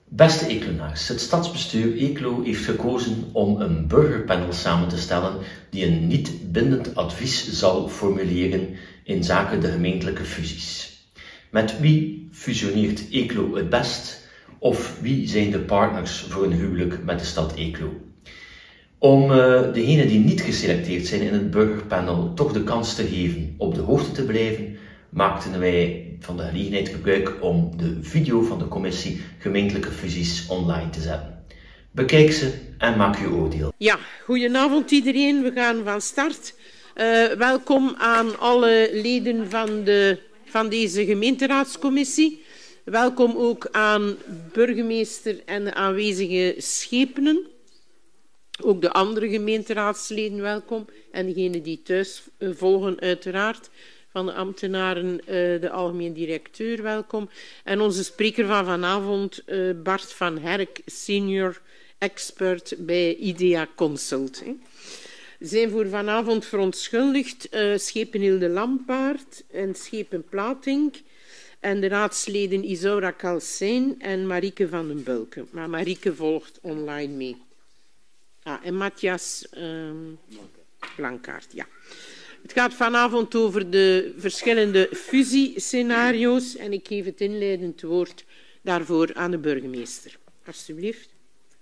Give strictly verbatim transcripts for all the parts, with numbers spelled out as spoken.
Beste Eeklonaars, het stadsbestuur Eeklo heeft gekozen om een burgerpanel samen te stellen die een niet bindend advies zal formuleren in zaken de gemeentelijke fusies. Met wie fusioneert Eeklo het best of wie zijn de partners voor een huwelijk met de stad Eeklo? Om uh, degenen die niet geselecteerd zijn in het burgerpanel toch de kans te geven op de hoogte te blijven, maakten wij van de gelegenheid gebruik om de video van de commissie gemeentelijke fusies online te zetten. Bekijk ze en maak je oordeel. Ja, goedenavond iedereen. We gaan van start. Uh, welkom aan alle leden van, de, van deze gemeenteraadscommissie. Welkom ook aan burgemeester en de aanwezige schepenen. Ook de andere gemeenteraadsleden welkom. En degenen die thuis uh, volgen uiteraard. Van de ambtenaren, uh, de algemeen directeur, welkom. En onze spreker van vanavond, uh, Bart van Herk, senior expert bij Idea Consult. Hè. Zijn voor vanavond verontschuldigd uh, schepen Hilde Lampaert en schepen Platink en de raadsleden Isaura Kalsijn en Marieke van den Bulke. Maar Marieke volgt online mee. Ah, en Matthias um, Blankaart, ja. Het gaat vanavond over de verschillende fusiescenario's en ik geef het inleidend woord daarvoor aan de burgemeester. Alsjeblieft.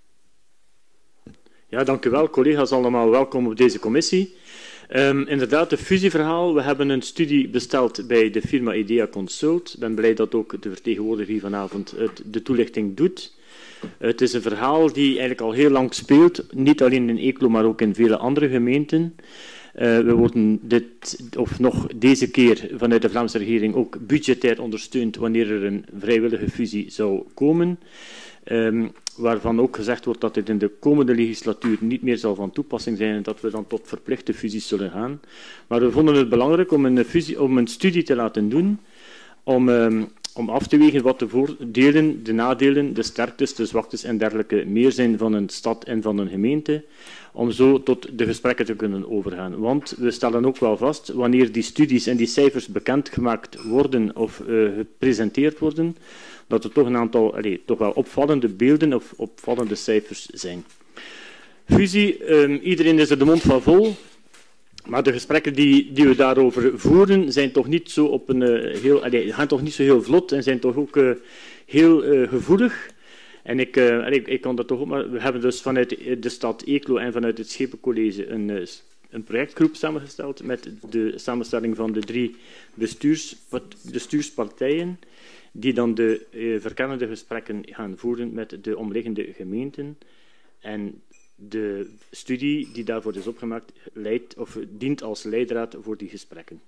Ja, dank u wel. Collega's allemaal welkom op deze commissie. Um, inderdaad, het fusieverhaal. We hebben een studie besteld bij de firma Idea Consult. Ik ben blij dat ook de vertegenwoordiger hier vanavond het, de toelichting doet. Het is een verhaal die eigenlijk al heel lang speelt, niet alleen in Eeklo, maar ook in vele andere gemeenten. Uh, we worden dit, of nog deze keer vanuit de Vlaamse regering ook budgetair ondersteund wanneer er een vrijwillige fusie zou komen. Um, waarvan ook gezegd wordt dat dit in de komende legislatuur niet meer zal van toepassing zijn en dat we dan tot verplichte fusies zullen gaan. Maar we vonden het belangrijk om een, fusie, om een studie te laten doen, om, um, om af te wegen wat de voordelen, de nadelen, de sterktes, de zwaktes en dergelijke meer zijn van een stad en van een gemeente, om zo tot de gesprekken te kunnen overgaan. Want we stellen ook wel vast, wanneer die studies en die cijfers bekendgemaakt worden of uh, gepresenteerd worden, dat er toch een aantal allez, toch wel opvallende beelden of opvallende cijfers zijn. Fusie, um, iedereen is er de mond van vol, maar de gesprekken die, die we daarover voeren zijn toch niet zo op een uh, heel, allez, gaan toch niet zo heel vlot en zijn toch ook uh, heel uh, gevoelig. En ik, uh, ik, ik kan dat toch ook, maar we hebben dus vanuit de stad Eeklo en vanuit het Schepencollege een, uh, een projectgroep samengesteld met de samenstelling van de drie bestuurs, bestuurspartijen, die dan de uh, verkennende gesprekken gaan voeren met de omliggende gemeenten. En de studie die daarvoor is opgemaakt leidt, of dient als leidraad voor die gesprekken.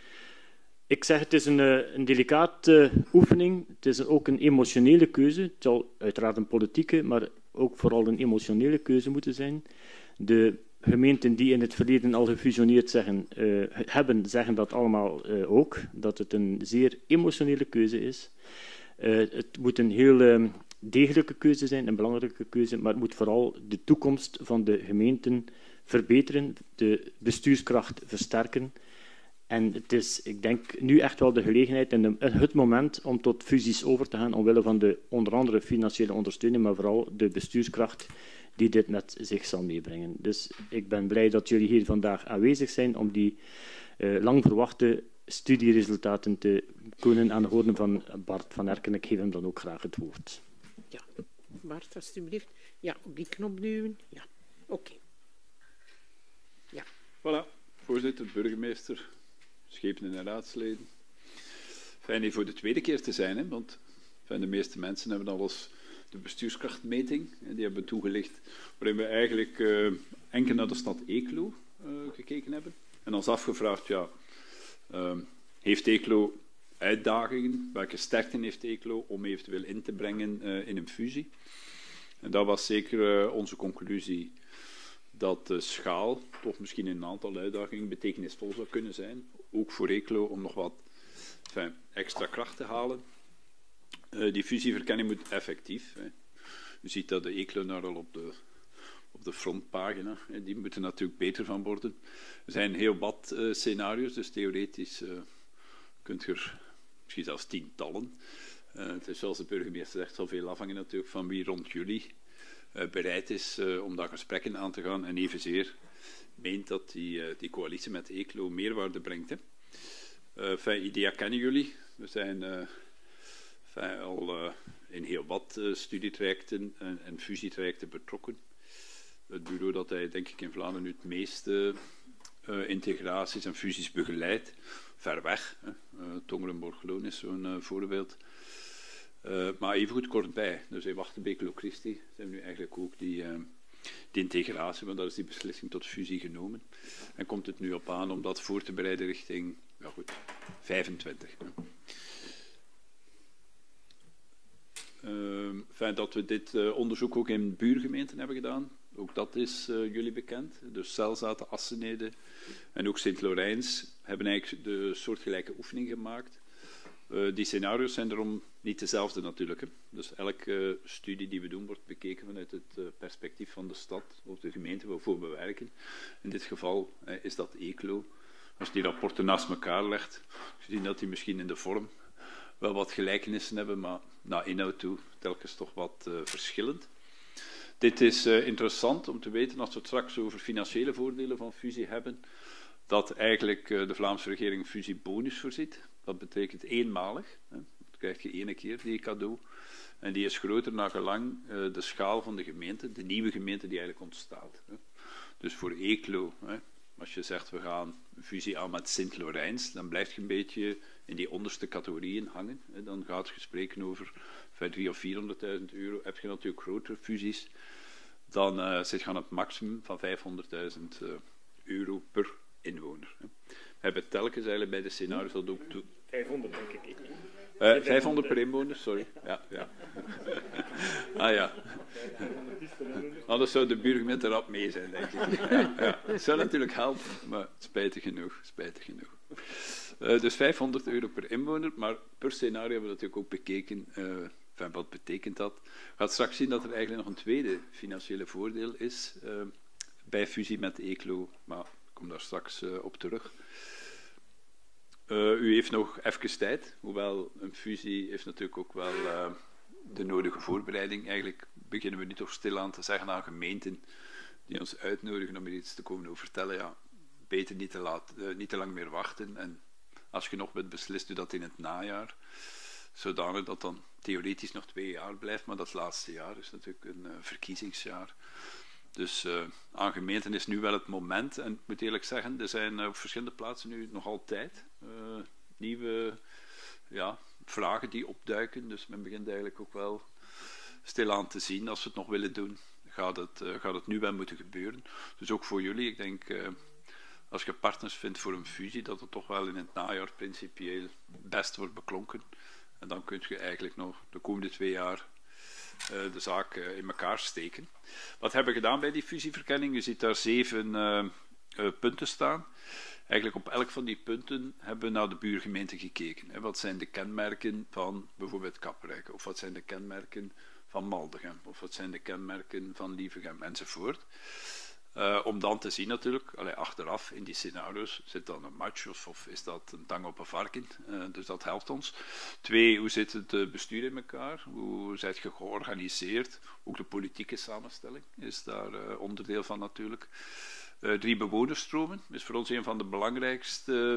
Ik zeg, het is een, een delicate oefening. Het is ook een emotionele keuze. Het zal uiteraard een politieke, maar ook vooral een emotionele keuze moeten zijn. De gemeenten die in het verleden al gefusioneerd zeggen, uh, hebben, zeggen dat allemaal uh, ook. Dat het een zeer emotionele keuze is. Uh, het moet een heel uh, degelijke keuze zijn, een belangrijke keuze, maar het moet vooral de toekomst van de gemeenten verbeteren, de bestuurskracht versterken. En het is, ik denk, nu echt wel de gelegenheid en de, het moment om tot fusies over te gaan, omwille van de onder andere financiële ondersteuning, maar vooral de bestuurskracht die dit met zich zal meebrengen. Dus ik ben blij dat jullie hier vandaag aanwezig zijn om die uh, lang verwachte studieresultaten te kunnen aanhoren van Bart van Herk. En ik geef hem dan ook graag het woord. Ja, Bart, alstublieft. Ja, op die knop duwen. Ja, oké. Okay. Ja. Voilà, voorzitter, burgemeester, schepenen en raadsleden. Fijn hier voor de tweede keer te zijn, hè, want fijn, de meeste mensen hebben al eens de bestuurskrachtmeting, hè, die hebben we toegelicht, waarin we eigenlijk uh, enkel naar de stad Eeklo uh, gekeken hebben. En ons afgevraagd, ja, uh, heeft Eeklo uitdagingen, welke sterkten heeft Eeklo om eventueel in te brengen uh, in een fusie? En dat was zeker uh, onze conclusie, dat de schaal toch misschien in een aantal uitdagingen betekenisvol zou kunnen zijn. Ook voor Eeklo om nog wat enfin, extra kracht te halen. Uh, die fusieverkenning moet effectief. Hè. U ziet dat de Eeklonaar al op de, op de frontpagina, hè, die moeten natuurlijk beter van worden. Er zijn heel wat uh, scenario's, dus theoretisch uh, kunt je er misschien zelfs tientallen Uh, het is zoals de burgemeester zegt, zal veel afhangen natuurlijk van wie rond jullie uh, bereid is uh, om daar gesprekken aan te gaan en evenzeer meent dat die, uh, die coalitie met Eeklo meerwaarde brengt. Hè. Uh, enfin, IDEA kennen jullie. We zijn uh, enfin, al uh, in heel wat uh, studietrajecten en, en fusietrajecten betrokken. Het bureau dat hij denk ik in Vlaanderen nu het meeste uh, integraties en fusies begeleidt. Ver weg. Hè. Uh, Tongeren-Borgeloo is zo'n uh, voorbeeld. Uh, maar evengoed kortbij. Dus in Wachtenbeek-Locristi zijn we nu eigenlijk ook die, uh, die integratie, want daar is die beslissing tot fusie genomen. En komt het nu op aan om dat voor te bereiden richting ja goed, vijfentwintig. Uh, fijn dat we dit uh, onderzoek ook in buurgemeenten hebben gedaan. Ook dat is uh, jullie bekend. Dus Zelzaten, Assenede en ook Sint-Lorijns hebben eigenlijk de soortgelijke oefening gemaakt. Uh, die scenario's zijn daarom niet dezelfde natuurlijk. Hè. Dus elke uh, studie die we doen wordt bekeken vanuit het uh, perspectief van de stad of de gemeente waarvoor we werken. In dit geval uh, is dat Eeklo. Als je die rapporten naast elkaar legt, zie je dat die misschien in de vorm wel wat gelijkenissen hebben, maar naar inhoud toe telkens toch wat uh, verschillend. Dit is uh, interessant om te weten, als we het straks over financiële voordelen van fusie hebben, dat eigenlijk uh, de Vlaamse regering een fusiebonus voorziet. Dat betekent eenmalig. Hè. Dat krijg je ene keer, die cadeau. En die is groter naar gelang uh, de schaal van de gemeente, de nieuwe gemeente die eigenlijk ontstaat. Hè. Dus voor Eeklo, hè, als je zegt we gaan een fusie aan met Sint-Lorijns, dan blijf je een beetje in die onderste categorieën hangen. Hè. Dan gaat je spreken over driehonderdduizend of vierhonderdduizend euro. Heb je natuurlijk grotere fusies, dan uh, zit je aan het maximum van vijfhonderdduizend uh, euro per inwoner. Hè. We hebben telkens eigenlijk bij de scenario's dat ook toe. vijfhonderd denk ik. Uh, vijfhonderd per inwoner, sorry. Ja, ja. Ah ja. Anders zou de buurgemeente erop mee zijn, denk ik. Ja, ja. Het zou natuurlijk helpen, maar spijtig genoeg. Spijtig genoeg. Uh, dus vijfhonderd euro per inwoner, maar per scenario hebben we natuurlijk ook bekeken. Uh, enfin, wat betekent dat? Je gaat straks zien dat er eigenlijk nog een tweede financiële voordeel is uh, bij fusie met Eeklo, maar ik kom daar straks uh, op terug. Uh, u heeft nog even tijd, hoewel een fusie heeft natuurlijk ook wel uh, de nodige voorbereiding. Eigenlijk beginnen we nu toch stilaan te zeggen aan gemeenten die ons uitnodigen om er iets te komen over vertellen. Ja, beter niet te, laat, uh, niet te lang meer wachten. En als je nog bent beslist, doe dat in het najaar. Zodanig dat dan theoretisch nog twee jaar blijft, maar dat laatste jaar is natuurlijk een uh, verkiezingsjaar. Dus uh, aan gemeenten is nu wel het moment. En ik moet eerlijk zeggen, er zijn uh, op verschillende plaatsen nu nog altijd uh, nieuwe ja, vragen die opduiken. Dus men begint eigenlijk ook wel stilaan te zien, als we het nog willen doen, gaat het, uh, gaat het nu wel moeten gebeuren. Dus ook voor jullie, ik denk, uh, als je partners vindt voor een fusie, dat het toch wel in het najaar principieel best wordt beklonken. En dan kun je eigenlijk nog de komende twee jaar Uh, de zaak uh, in elkaar steken. Wat hebben we gedaan bij die fusieverkenning? Je ziet daar zeven uh, uh, punten staan. Eigenlijk op elk van die punten hebben we naar de buurgemeente gekeken. Hè. Wat zijn de kenmerken van bijvoorbeeld Kaprijke? Of wat zijn de kenmerken van Maldegem? Of wat zijn de kenmerken van Lievegem? Enzovoort. Uh, om dan te zien natuurlijk, allee, achteraf in die scenario's, zit dan een match of, of is dat een tang op een varken? Uh, dus dat helpt ons. Twee, hoe zit het bestuur in elkaar? Hoe zijt je georganiseerd? Ook de politieke samenstelling is daar uh, onderdeel van natuurlijk. Uh, drie, bewonersstromen is voor ons een van de belangrijkste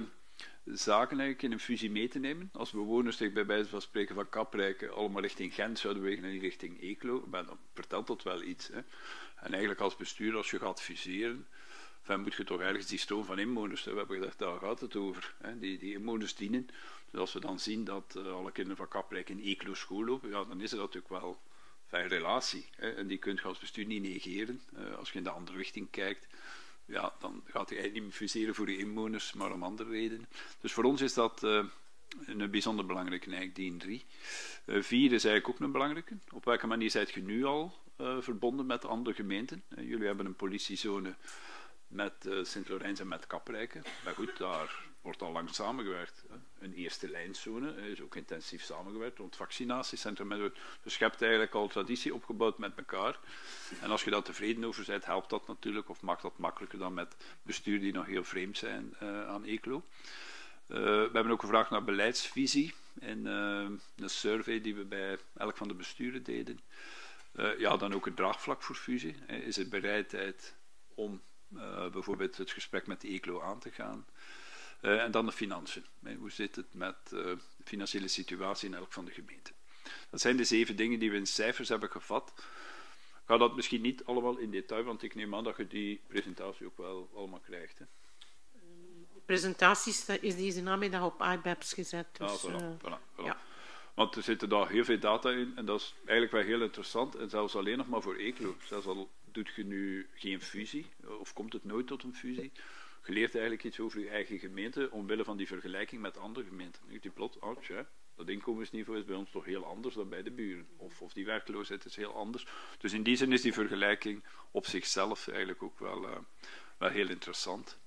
zaken eigenlijk in een fusie mee te nemen. Als bewoners zich bij wijze van spreken van Kaprijke allemaal richting Gent zouden wegen en niet richting Eeklo, dan vertelt dat wel iets. Hè. En eigenlijk als bestuur, als je gaat fuseren, dan moet je toch ergens die stroom van inwoners, hè. We hebben gedacht, daar gaat het over. Hè. Die, die inwoners dienen. Dus als we dan zien dat uh, alle kinderen van Kaprijke in Eeklo school lopen, ja, dan is er natuurlijk wel een relatie. Hè. En die kun je als bestuur niet negeren. Uh, als je in de andere richting kijkt, ja, dan gaat hij eigenlijk niet meer fuseren voor de inwoners, maar om andere redenen. Dus voor ons is dat uh, een bijzonder belangrijke, eigenlijk die drie. Uh, vier is eigenlijk ook een belangrijke. Op welke manier zijt je nu al uh, verbonden met andere gemeenten? Uh, jullie hebben een politiezone met uh, Sint-Lorijns en met Kaprijke. Maar goed, daar wordt al lang samengewerkt. Hè. Een eerste lijnzone uh, is ook intensief samengewerkt rond vaccinatiecentrum. Dus je hebt eigenlijk al traditie opgebouwd met elkaar. En als je daar tevreden over bent, helpt dat natuurlijk, of maakt dat makkelijker dan met bestuur die nog heel vreemd zijn uh, aan Eeklo. Uh, we hebben ook gevraagd naar beleidsvisie. in uh, een survey die we bij elk van de besturen deden. Uh, ja, dan ook het draagvlak voor fusie. Hè. Is er bereidheid om uh, bijvoorbeeld het gesprek met de E C L O aan te gaan? Uh, en dan de financiën. Hè. Hoe zit het met uh, de financiële situatie in elk van de gemeenten? Dat zijn de zeven dingen die we in cijfers hebben gevat. Ik ga dat misschien niet allemaal in detail, want ik neem aan dat je die presentatie ook wel allemaal krijgt. Hè. De presentatie is deze namiddag op I B E P S gezet. Dus, ah, voilà, uh, voilà, voilà. Ja. Want er zitten daar heel veel data in en dat is eigenlijk wel heel interessant. En zelfs alleen nog maar voor E C L O. Zelfs al doet je nu geen fusie, of komt het nooit tot een fusie, je leert eigenlijk iets over je eigen gemeente omwille van die vergelijking met andere gemeenten. Die plot, oh tja, dat inkomensniveau is bij ons toch heel anders dan bij de buren. Of, of die werkloosheid is heel anders. Dus in die zin is die vergelijking op zichzelf eigenlijk ook wel, uh, wel heel interessant.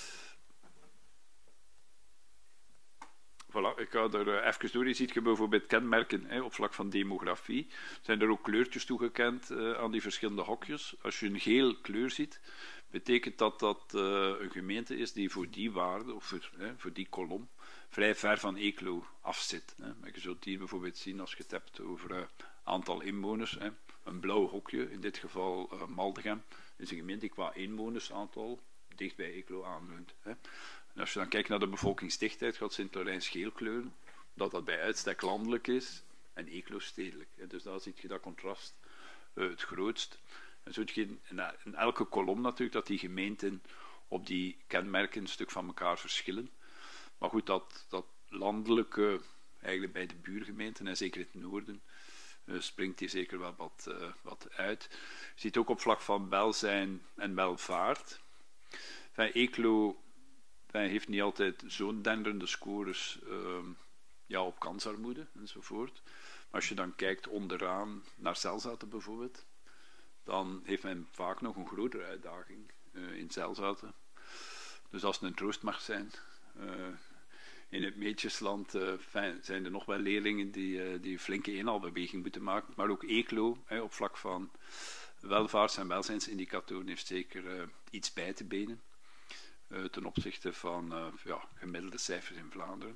Voilà, ik ga er uh, even door. Je ziet je bijvoorbeeld kenmerken hè, op vlak van demografie. Zijn er ook kleurtjes toegekend uh, aan die verschillende hokjes. Als je een geel kleur ziet, betekent dat dat uh, een gemeente is die voor die waarde, of voor, hè, voor die kolom, vrij ver van E C L O afzit. Hè. Maar je zult hier bijvoorbeeld zien als je het hebt over uh, aantal inwoners. Hè. Een blauw hokje, in dit geval uh, Maldegem, is een gemeente die qua inwonersaantal dicht bij E C L O aanleunt. Hè. En als je dan kijkt naar de bevolkingsdichtheid, gaat Sint-Laurens geel kleuren, dat dat bij uitstek landelijk is en E C L O stedelijk. Hè. Dus daar zie je dat contrast uh, het grootst. En zo je in elke kolom natuurlijk dat die gemeenten op die kenmerken een stuk van elkaar verschillen. Maar goed, dat, dat landelijke, eigenlijk bij de buurgemeenten en zeker in het noorden, uh, springt hier zeker wel wat, uh, wat uit. Je ziet ook op vlak van welzijn en welvaart. Enfin, E C L O enfin, heeft niet altijd zo'n denderende scores uh, ja, op kansarmoede enzovoort. Maar als je dan kijkt onderaan naar Zelzaten bijvoorbeeld, dan heeft men vaak nog een grotere uitdaging uh, in Zelzaten. Dus als het een troost mag zijn, uh, in het Meetjesland uh, fijn, zijn er nog wel leerlingen die, uh, die een flinke inhaalbeweging moeten maken. Maar ook E C L O, hè, op vlak van welvaarts- en welzijnsindicatoren, heeft zeker uh, iets bij te benen uh, ten opzichte van uh, ja, gemiddelde cijfers in Vlaanderen.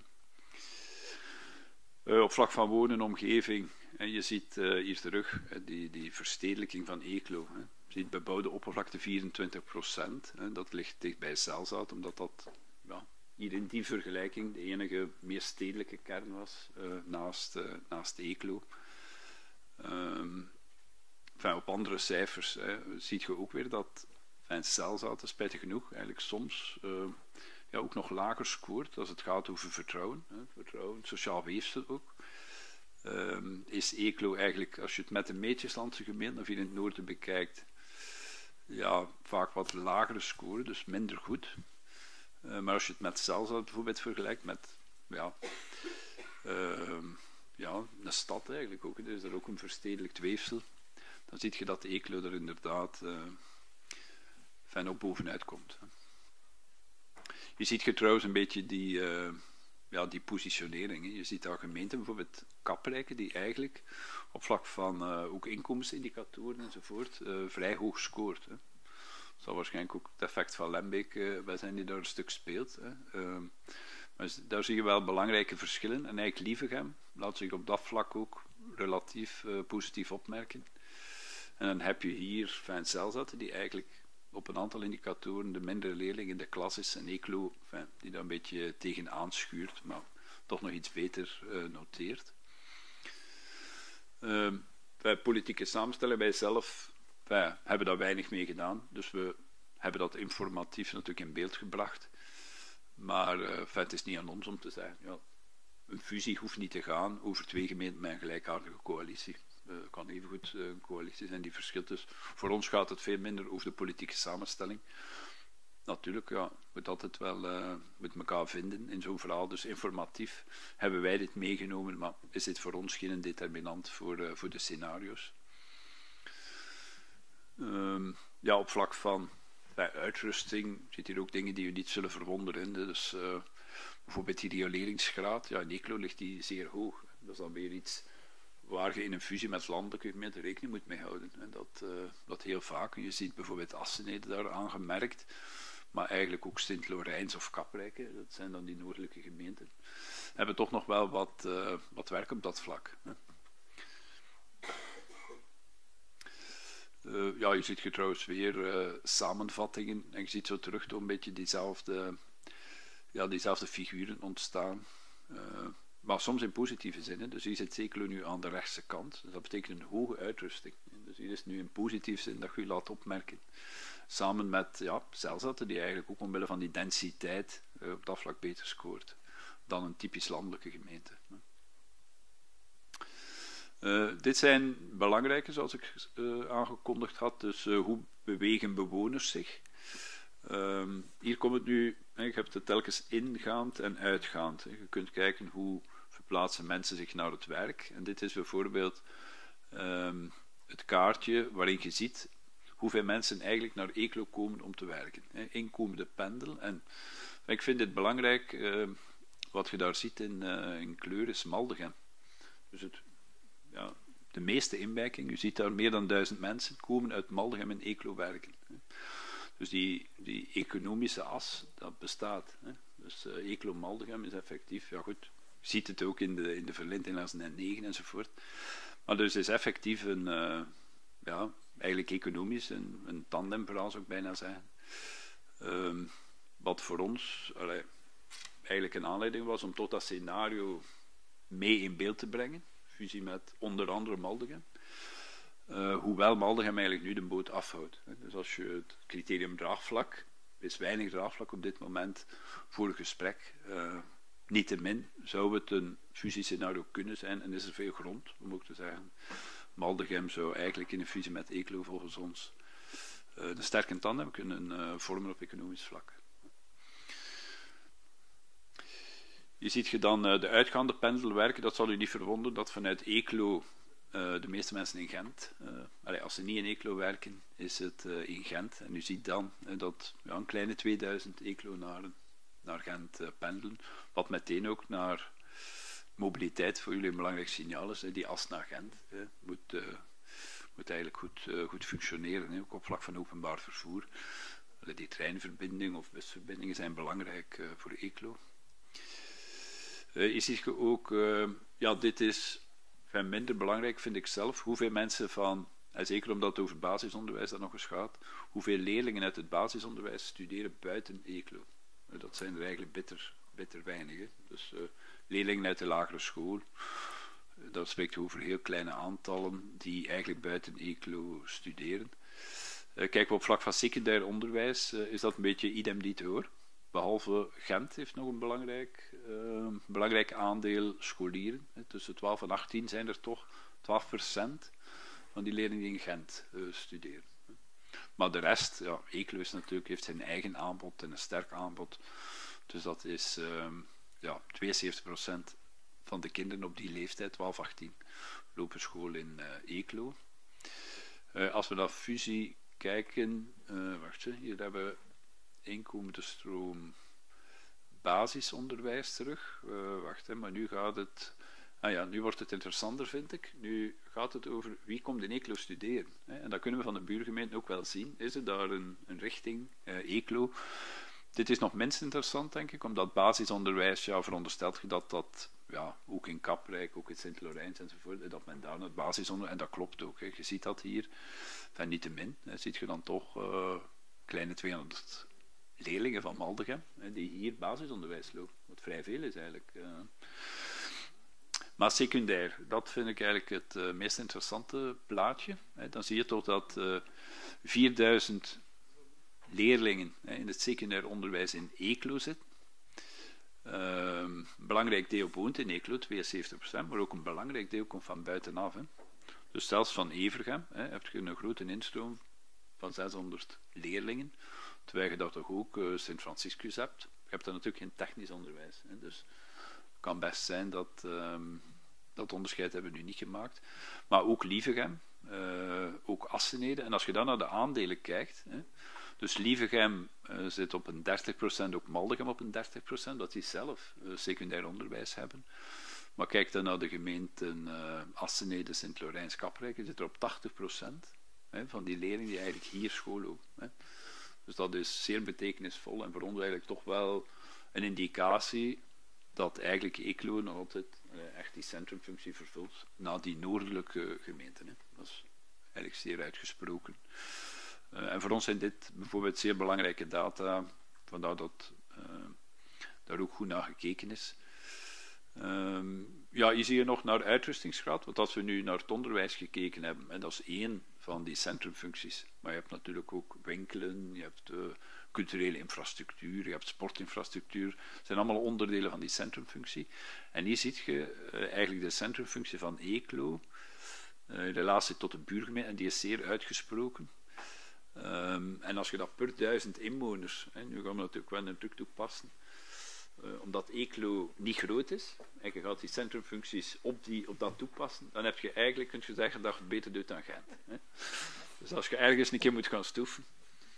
Uh, op vlak van wonen, omgeving, en je ziet uh, hier terug uh, die, die verstedelijking van E C L O. Hè. Je ziet bebouwde oppervlakte vierentwintig procent. Hè. Dat ligt dicht bij Zelzaten, omdat dat ja, hier in die vergelijking de enige meer stedelijke kern was uh, naast, uh, naast E C L O. Um, enfin, op andere cijfers hè, zie je ook weer dat enfin, Zelzaten, spijtig genoeg, eigenlijk soms uh, ja, ook nog lager scoort als het gaat over vertrouwen. Hè. Vertrouwen, sociaal weefsel ook. Um, is E C L O eigenlijk, als je het met de Meetjeslandse gemeente of in het noorden bekijkt, ja, vaak wat lagere score, dus minder goed. Uh, maar als je het met Zelzaten bijvoorbeeld vergelijkt met ja, uh, ja, een stad eigenlijk ook, er is er ook een verstedelijkt weefsel, dan zie je dat de E C L O er inderdaad uh, fijn op bovenuit komt. Je ziet je trouwens een beetje die, uh, ja, die positionering. Hè. Je ziet daar gemeenten, bijvoorbeeld Kaprijke, die eigenlijk op vlak van uh, ook inkomensindicatoren enzovoort uh, vrij hoog scoort. Hè. Dat zal waarschijnlijk ook het effect van Lembeek uh, bij zijn die daar een stuk speelt. Hè. Uh, maar daar zie je wel belangrijke verschillen. En eigenlijk Lievegem laat zich op dat vlak ook relatief uh, positief opmerken. En dan heb je hier Fijn Zelzaten, die eigenlijk op een aantal indicatoren de mindere leerling in de klas is, en E C L O, enfin, die daar een beetje tegenaan schuurt, maar toch nog iets beter uh, noteert. Uh, bij politieke samenstelling, wij zelf wij hebben daar weinig mee gedaan, dus we hebben dat informatief natuurlijk in beeld gebracht. Maar uh, enfin, het is niet aan ons om te zeggen, ja, een fusie hoeft niet te gaan over twee gemeenten met een gelijkaardige coalitie. Het uh, kan evengoed uh, een coalitie zijn die verschilt. Dus voor ons gaat het veel minder over de politieke samenstelling. Natuurlijk, ja, moet altijd wel uh, met elkaar vinden in zo'n verhaal. Dus informatief hebben wij dit meegenomen, maar is dit voor ons geen determinant voor, uh, voor de scenario's. Um, ja, op vlak van bij uitrusting zit hier ook dingen die u niet zullen verwonderen. Dus uh, bijvoorbeeld die rioleringsgraad, ja, in E C L O ligt die zeer hoog. Dat is dan weer iets waar je in een fusie met landelijke gemeenten rekening moet mee houden. En dat, uh, dat heel vaak. Je ziet bijvoorbeeld Assenede daar aangemerkt. maar eigenlijk ook Sint-Lorijns of Kaprijke, dat zijn dan die noordelijke gemeenten, hebben toch nog wel wat, uh, wat werk op dat vlak. Hè. Uh, ja, je ziet je trouwens weer uh, samenvattingen en je ziet zo terug toch een beetje diezelfde, ja, diezelfde figuren ontstaan. Uh, maar soms in positieve zin. Hè. Dus hier zit Eeklo nu aan de rechtse kant. Dus dat betekent een hoge uitrusting. Dus hier is nu in positieve zin dat je je laat opmerken. Samen met ja, Zelzate, die eigenlijk ook omwille van die densiteit uh, op dat vlak beter scoort dan een typisch landelijke gemeente. Uh, dit zijn belangrijke, zoals ik uh, aangekondigd had. Dus uh, hoe bewegen bewoners zich? Uh, hier komt het nu, hè, je hebt het telkens ingaand en uitgaand. Hè. Je kunt kijken hoe verplaatsen mensen zich naar het werk. En dit is bijvoorbeeld uh, het kaartje waarin je ziet hoeveel mensen eigenlijk naar Eeklo komen om te werken. Hè. Inkomende pendel. En ik vind dit belangrijk, uh, wat je daar ziet in, uh, in kleur is Maldegem. Dus het Ja, de meeste inwijking, u ziet daar meer dan duizend mensen komen uit Maldegem en Eeklo werken. Dus die, die economische as, dat bestaat. Dus uh, Eeklo-Maldegem is effectief, ja goed, je ziet het ook in de, in de Verlint, in N negen enzovoort. Maar dus is effectief een, uh, ja, eigenlijk economisch, een, een tandemverhaal zou ik bijna zeggen. Um, wat voor ons allee, eigenlijk een aanleiding was om tot dat scenario mee in beeld te brengen. Fusie met onder andere Maldegem. Uh, hoewel Maldegem eigenlijk nu de boot afhoudt. Dus als je het criterium draagvlak, er is weinig draagvlak op dit moment voor een gesprek. Uh, Niettemin zou het een fusiescenario kunnen zijn en is er veel grond om ook te zeggen. Maldegem zou eigenlijk in een fusie met Eeklo volgens ons uh, een sterke tandem kunnen uh, vormen op economisch vlak. Je ziet je dan uh, de uitgaande pendel werken, dat zal u niet verwonderen, dat vanuit Eeklo uh, de meeste mensen in Gent, uh, allee, als ze niet in Eeklo werken, is het uh, in Gent. En u ziet dan uh, dat ja, een kleine tweeduizend Eeklo-naren naar Gent uh, pendelen, wat meteen ook naar mobiliteit voor jullie een belangrijk signaal is. Hè. Die as naar Gent uh, moet, uh, moet eigenlijk goed, uh, goed functioneren, hè, ook op vlak van openbaar vervoer. Allee, die treinverbindingen of busverbindingen zijn belangrijk uh, voor Eeklo. Uh, je ziet je ook, uh, ja, dit is enfin, minder belangrijk, vind ik zelf, hoeveel mensen van, en zeker omdat het over basisonderwijs dat nog eens gaat, hoeveel leerlingen uit het basisonderwijs studeren buiten Eeklo. Uh, dat zijn er eigenlijk bitter, bitter weinig. Hè. Dus uh, leerlingen uit de lagere school, uh, dat spreekt over heel kleine aantallen die eigenlijk buiten Eeklo studeren. Uh, kijken we op vlak van secundair onderwijs, uh, is dat een beetje idem dito hoor. Behalve Gent heeft nog een belangrijk, uh, belangrijk aandeel scholieren. Tussen twaalf en achttien zijn er toch twaalf procent van die leerlingen die in Gent uh, studeren. Maar de rest, ja, Eeklo is natuurlijk, heeft zijn eigen aanbod en een sterk aanbod. Dus dat is uh, ja, tweeënzeventig procent van de kinderen op die leeftijd, twaalf achttien, lopen school in uh, Eeklo. Uh, als we naar fusie kijken, uh, wacht, hier hebben we inkomende stroom basisonderwijs terug. Uh, wacht, hè, maar nu gaat het... Ah ja, nu wordt het interessanter, vind ik. Nu gaat het over wie komt in Eeklo studeren. Hè? En dat kunnen we van de buurgemeente ook wel zien. Is er daar een, een richting, uh, Eeklo? Dit is nog minst interessant, denk ik, omdat basisonderwijs, ja, veronderstelt je dat dat, ja, ook in Kaprijk, ook in Sint-Lorijns enzovoort, dat men daar naar het basisonderwijs, en dat klopt ook, hè. Je ziet dat hier, van niettemin, hè, ziet je dan toch uh, kleine tweehonderd leerlingen van Maldegem, hè, die hier basisonderwijs lopen, wat vrij veel is eigenlijk. Uh. Maar secundair, dat vind ik eigenlijk het uh, meest interessante plaatje. Hè. Dan zie je toch dat uh, vierduizend leerlingen hè, in het secundair onderwijs in Eeklo zitten. Uh, belangrijk deel woont in Eeklo, tweeënzeventig procent, maar ook een belangrijk deel komt van buitenaf. Hè. Dus zelfs van Evergem hè, heb je een grote instroom van zeshonderd leerlingen, terwijl je dat toch ook uh, Sint-Franciscus hebt. Je hebt dan natuurlijk geen technisch onderwijs. Hè, dus het kan best zijn dat um, dat onderscheid hebben we nu niet gemaakt. Maar ook Lievegem, uh, ook Assenede. En als je dan naar de aandelen kijkt, hè, dus Lievegem uh, zit op een dertig procent, ook Maldegem op een dertig procent, dat die zelf uh, secundair onderwijs hebben. Maar kijk dan naar de gemeenten uh, Assenede, Sint-Lorijns, Kaprijk, zit er op tachtig procent hè, van die leerlingen die eigenlijk hier school lopen. Hè. Dus dat is zeer betekenisvol en voor ons eigenlijk toch wel een indicatie dat eigenlijk Eeklo nog altijd uh, echt die centrumfunctie vervult na die noordelijke gemeenten. Hè. Dat is eigenlijk zeer uitgesproken. Uh, en voor ons zijn dit bijvoorbeeld zeer belangrijke data, vandaar dat uh, daar ook goed naar gekeken is. Um, ja, je ziet hier nog naar uitrustingsgraad, want als we nu naar het onderwijs gekeken hebben, en dat is één van die centrumfuncties, maar je hebt natuurlijk ook winkelen, je hebt uh, culturele infrastructuur, je hebt sportinfrastructuur, dat zijn allemaal onderdelen van die centrumfunctie. En hier zie je uh, eigenlijk de centrumfunctie van Eeklo, uh, in relatie tot de buurgemeente, en die is zeer uitgesproken. Um, en als je dat per duizend inwoners, hè, nu gaan we natuurlijk wel een truc toepassen, uh, omdat Eeklo niet groot is, en je gaat die centrumfuncties op, die, op dat toepassen, dan heb je eigenlijk, kun je zeggen, dat je het beter doet dan Gent. Hè. Dus als je ergens een keer moet gaan stoeven.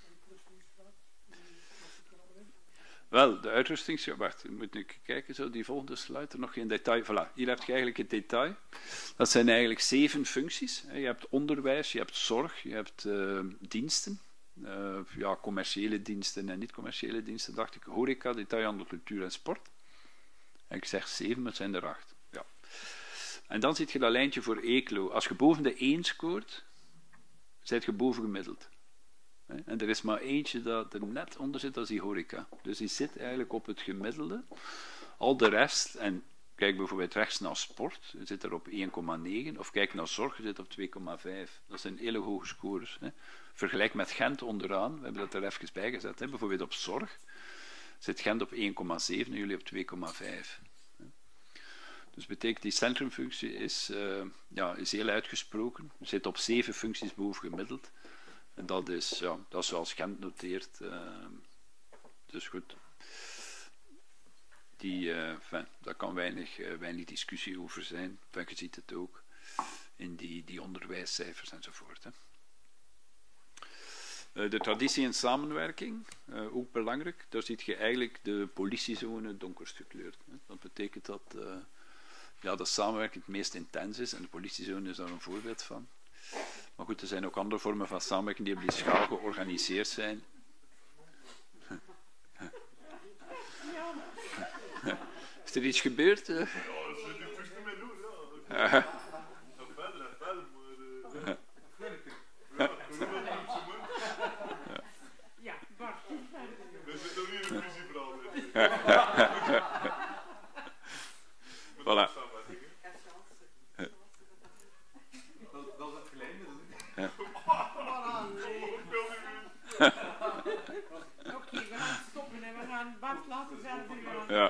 Wel, de uitrustingsgraad, wacht, moet ik kijken, zo, die volgende slide, er nog geen detail. Voilà, hier heb je eigenlijk het detail. Dat zijn eigenlijk zeven functies. Je hebt onderwijs, je hebt zorg, je hebt uh, diensten. Uh, ja, commerciële diensten en niet-commerciële diensten, dacht ik. Horeca, detailhandel, cultuur en sport. En ik zeg zeven, maar het zijn er acht. Ja. En dan zie je dat lijntje voor Eeklo. Als je boven de één scoort, zit je boven gemiddeld. En er is maar eentje dat er net onder zit, dat is die horeca. Dus die zit eigenlijk op het gemiddelde. Al de rest, en kijk bijvoorbeeld rechts naar sport, zit er op één komma negen. Of kijk naar zorg, zit op twee komma vijf. Dat zijn hele hoge scores. Hè. Vergelijk met Gent onderaan, we hebben dat er even bij gezet. Hè. Bijvoorbeeld op zorg zit Gent op één komma zeven en jullie op twee komma vijf. Dus betekent die centrumfunctie is, uh, ja, is heel uitgesproken. We zitten op zeven functies boven gemiddeld. En dat is, ja, dat is zoals Gent noteert. Uh, dus goed. Die, uh, enfin, daar kan weinig, uh, weinig discussie over zijn. Enfin, je ziet het ook in die, die onderwijscijfers enzovoort. Hè. Uh, de traditie en samenwerking, uh, ook belangrijk. Daar zie je eigenlijk de politiezone donker gekleurd. Hè. Dat betekent dat uh, ja, de samenwerking het meest intens is. En de politiezone is daar een voorbeeld van. Maar goed, er zijn ook andere vormen van samenwerking die op die schaal georganiseerd zijn. Is er iets gebeurd? Ja, dat zit er tussen mij doen. Ja. Nog verder en verder, maar... Ja, Bart, we zitten nu in een fusieverhaal. Voilà. Dat is het gelijne. Ja. Oké, we gaan stoppen en we gaan Bart laten zelf doen. Ja.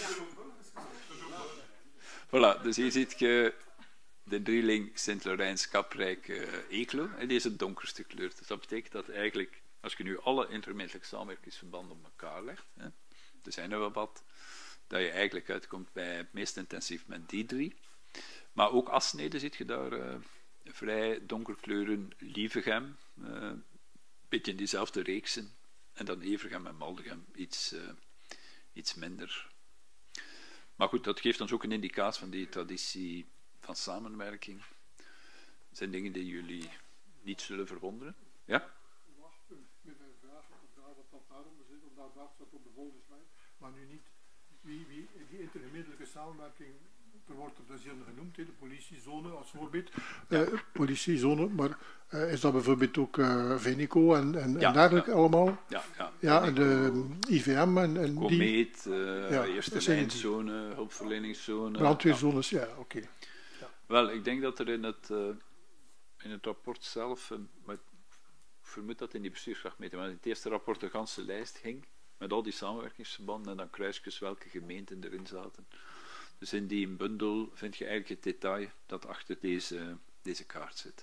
Voilà, dus hier ziet je de drieling Sint-Laurens-Kaprijk uh, Eeklo en deze donkerste kleur. Dus dat betekent dat eigenlijk, als je nu alle intergemeentelijke samenwerkingsverbanden op elkaar legt, hè, er zijn er wel wat, dat je eigenlijk uitkomt bij het meest intensief met die drie. Maar ook Asnede zit je daar uh, vrij donkerkleuren, Lievegem, een uh, beetje in diezelfde reeksen, en dan Evergem en Maldegem iets, uh, iets minder. Maar goed, dat geeft ons ook een indicatie van die traditie van samenwerking. Dat zijn dingen die jullie niet zullen verwonderen. Ja? Met een vraag, wat dat daarom zit, omdat dat staat op de volgende slide, maar nu niet. Wie, wie, die intergemeentelijke samenwerking, er wordt er dus hier genoemd, he, de politiezone als voorbeeld. Ja. Uh, politiezone, maar uh, is dat bijvoorbeeld ook uh, Venico en, en, ja, en dergelijke ja. allemaal? Ja, ja. Ja, en de I V M en, en Comeet, die... Uh, ja, eerste lijnzone, hulpverleningszone. Brandweerzones, ja, ja oké. Okay. Ja. Wel, ik denk dat er in het, uh, in het rapport zelf, uh, maar ik vermoed dat in die bestuurskrachtmeting, maar in het eerste rapport de ganse lijst ging, met al die samenwerkingsverbanden en dan kruisjes welke gemeenten erin zaten. Dus in die bundel vind je eigenlijk het detail dat achter deze, deze kaart zit.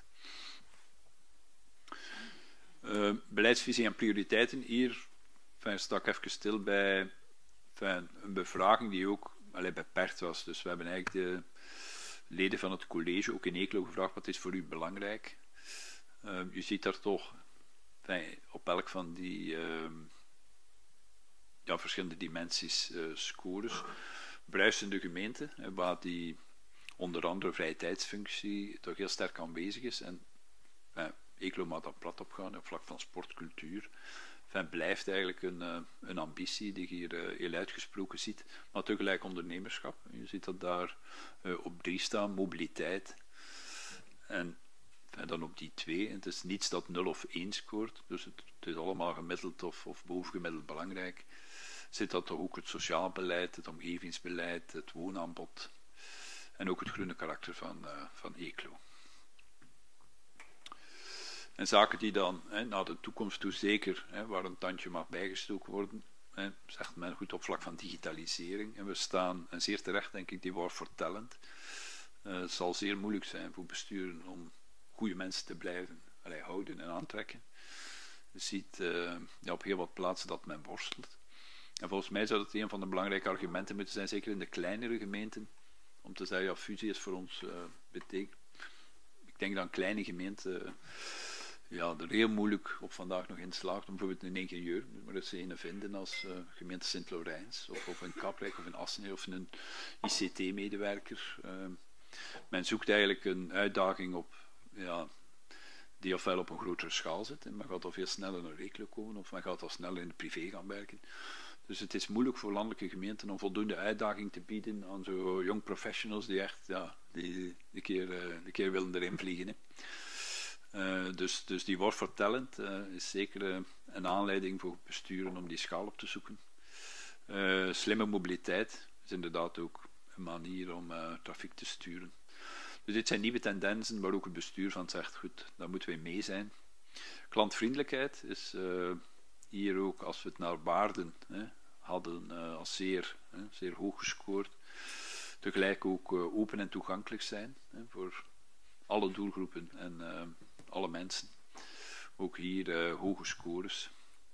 Uh, beleidsvisie en prioriteiten. Hier enfin, sta ik even stil bij enfin, een bevraging die ook allee, beperkt was. Dus we hebben eigenlijk de leden van het college ook in Eeklo gevraagd wat is voor u belangrijk. Uh, je ziet daar toch enfin, op elk van die uh, ja, verschillende dimensies uh, scores. Bruisende gemeente, waar die onder andere vrije tijdsfunctie toch heel sterk aanwezig is. En eh, Eeklo mag daar plat op gaan, op vlak van sport, cultuur. Het blijft eigenlijk een, uh, een ambitie die je hier uh, heel uitgesproken ziet, maar tegelijk ondernemerschap. Je ziet dat daar uh, op drie staan, mobiliteit. En, en dan op die twee. En het is niets dat nul of één scoort, dus het, het is allemaal gemiddeld of, of bovengemiddeld belangrijk. Zit dat toch ook het sociaal beleid, het omgevingsbeleid, het woonaanbod en ook het groene karakter van, uh, van Eeklo. En zaken die dan hè, naar de toekomst toe zeker, hè, waar een tandje mag bijgestoken worden, hè, zegt men goed op vlak van digitalisering. En we staan, en zeer terecht denk ik, die war for talent. Uh, het zal zeer moeilijk zijn voor besturen om goede mensen te blijven allee, houden en aantrekken. Je ziet uh, ja, op heel wat plaatsen dat men worstelt. En volgens mij zou dat een van de belangrijke argumenten moeten zijn, zeker in de kleinere gemeenten, om te zeggen, ja, fusie is voor ons uh, betekend. Ik denk dat een kleine gemeente uh, ja, er heel moeilijk op vandaag nog in slaagt om bijvoorbeeld een ingenieur, maar dat ze een vinden als uh, gemeente Sint-Laurijns, of, of een Kaprijk, of een Asseneer, of een I C T-medewerker. Uh, men zoekt eigenlijk een uitdaging op, ja, die ofwel op een grotere schaal zit, en men gaat al veel sneller naar Eeklo komen, of men gaat al sneller in de privé gaan werken. Dus het is moeilijk voor landelijke gemeenten om voldoende uitdaging te bieden aan zo young professionals die echt ja, die, die, keer, uh, die keer willen erin vliegen. Hè. Uh, dus, dus die war for talent uh, is zeker uh, een aanleiding voor besturen om die schaal op te zoeken. Uh, slimme mobiliteit is inderdaad ook een manier om uh, trafiek te sturen. Dus dit zijn nieuwe tendensen waar ook het bestuur van zegt, goed, daar moeten we mee zijn. Klantvriendelijkheid is uh, hier ook, als we het naar waarden hè, hadden, uh, als zeer, hè, zeer hoog gescoord. Tegelijk ook uh, open en toegankelijk zijn hè, voor alle doelgroepen en uh, alle mensen. Ook hier uh, hoge scores.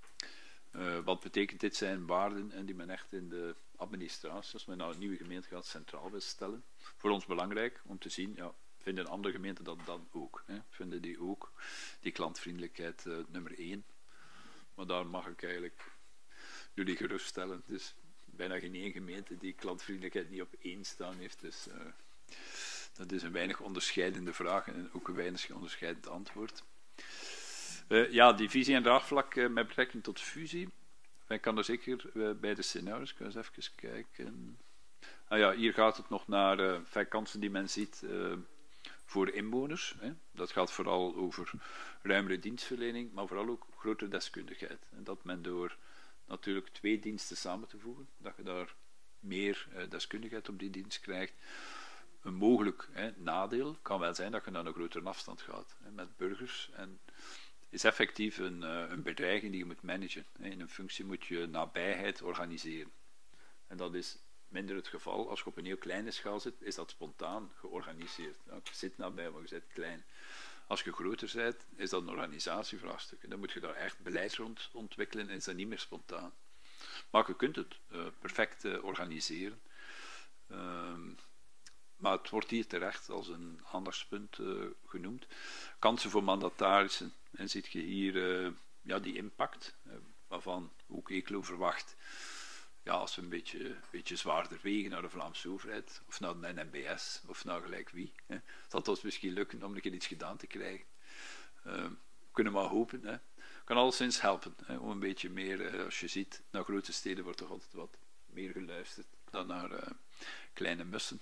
Uh, wat betekent dit zijn waarden en die men echt in de administratie, als men naar een nieuwe gemeente gaat, centraal wil stellen. Voor ons belangrijk om te zien, ja, vinden andere gemeenten dat dan ook. Hè? Vinden die ook die klantvriendelijkheid uh, nummer één. Maar daar mag ik eigenlijk jullie geruststellen. Het is bijna geen één gemeente die klantvriendelijkheid niet op één staan heeft. Dus uh, dat is een weinig onderscheidende vraag en ook een weinig onderscheidend antwoord. Uh, ja, die visie en draagvlak uh, met betrekking tot fusie. Ik kan er zeker uh, bij de scenario's, ik ga eens even kijken. Ah ja, hier gaat het nog naar uh, vijf kansen die men ziet uh, voor inwoners. Hè. Dat gaat vooral over ruimere dienstverlening, maar vooral ook grotere deskundigheid. En dat men door natuurlijk twee diensten samen te voegen, dat je daar meer uh, deskundigheid op die dienst krijgt. Een mogelijk hè, nadeel kan wel zijn dat je naar een grotere afstand gaat hè, met burgers. En is effectief een, uh, een bedreiging die je moet managen. In een functie moet je nabijheid organiseren. En dat is minder het geval. Als je op een heel kleine schaal zit, is dat spontaan georganiseerd. Nou, je zit nabij, maar je zit klein. Als je groter bent, is dat een organisatievraagstuk. En dan moet je daar echt beleid rond ontwikkelen en is dat niet meer spontaan. Maar je kunt het uh, perfect uh, organiseren. Uh, maar het wordt hier terecht als een aandachtspunt uh, genoemd. Kansen voor mandatarissen. En ziet je hier uh, ja, die impact, uh, waarvan ook Eeklo verwacht, ja, als we een beetje, een beetje zwaarder wegen naar de Vlaamse overheid, of naar de N M B S, of naar gelijk wie, hè, zal het ons misschien lukken om een keer iets gedaan te krijgen. Uh, we kunnen maar hopen. Hè. Kan alleszins helpen, hè, om een beetje meer, uh, als je ziet, naar grote steden wordt toch altijd wat meer geluisterd dan naar uh, kleine mussen.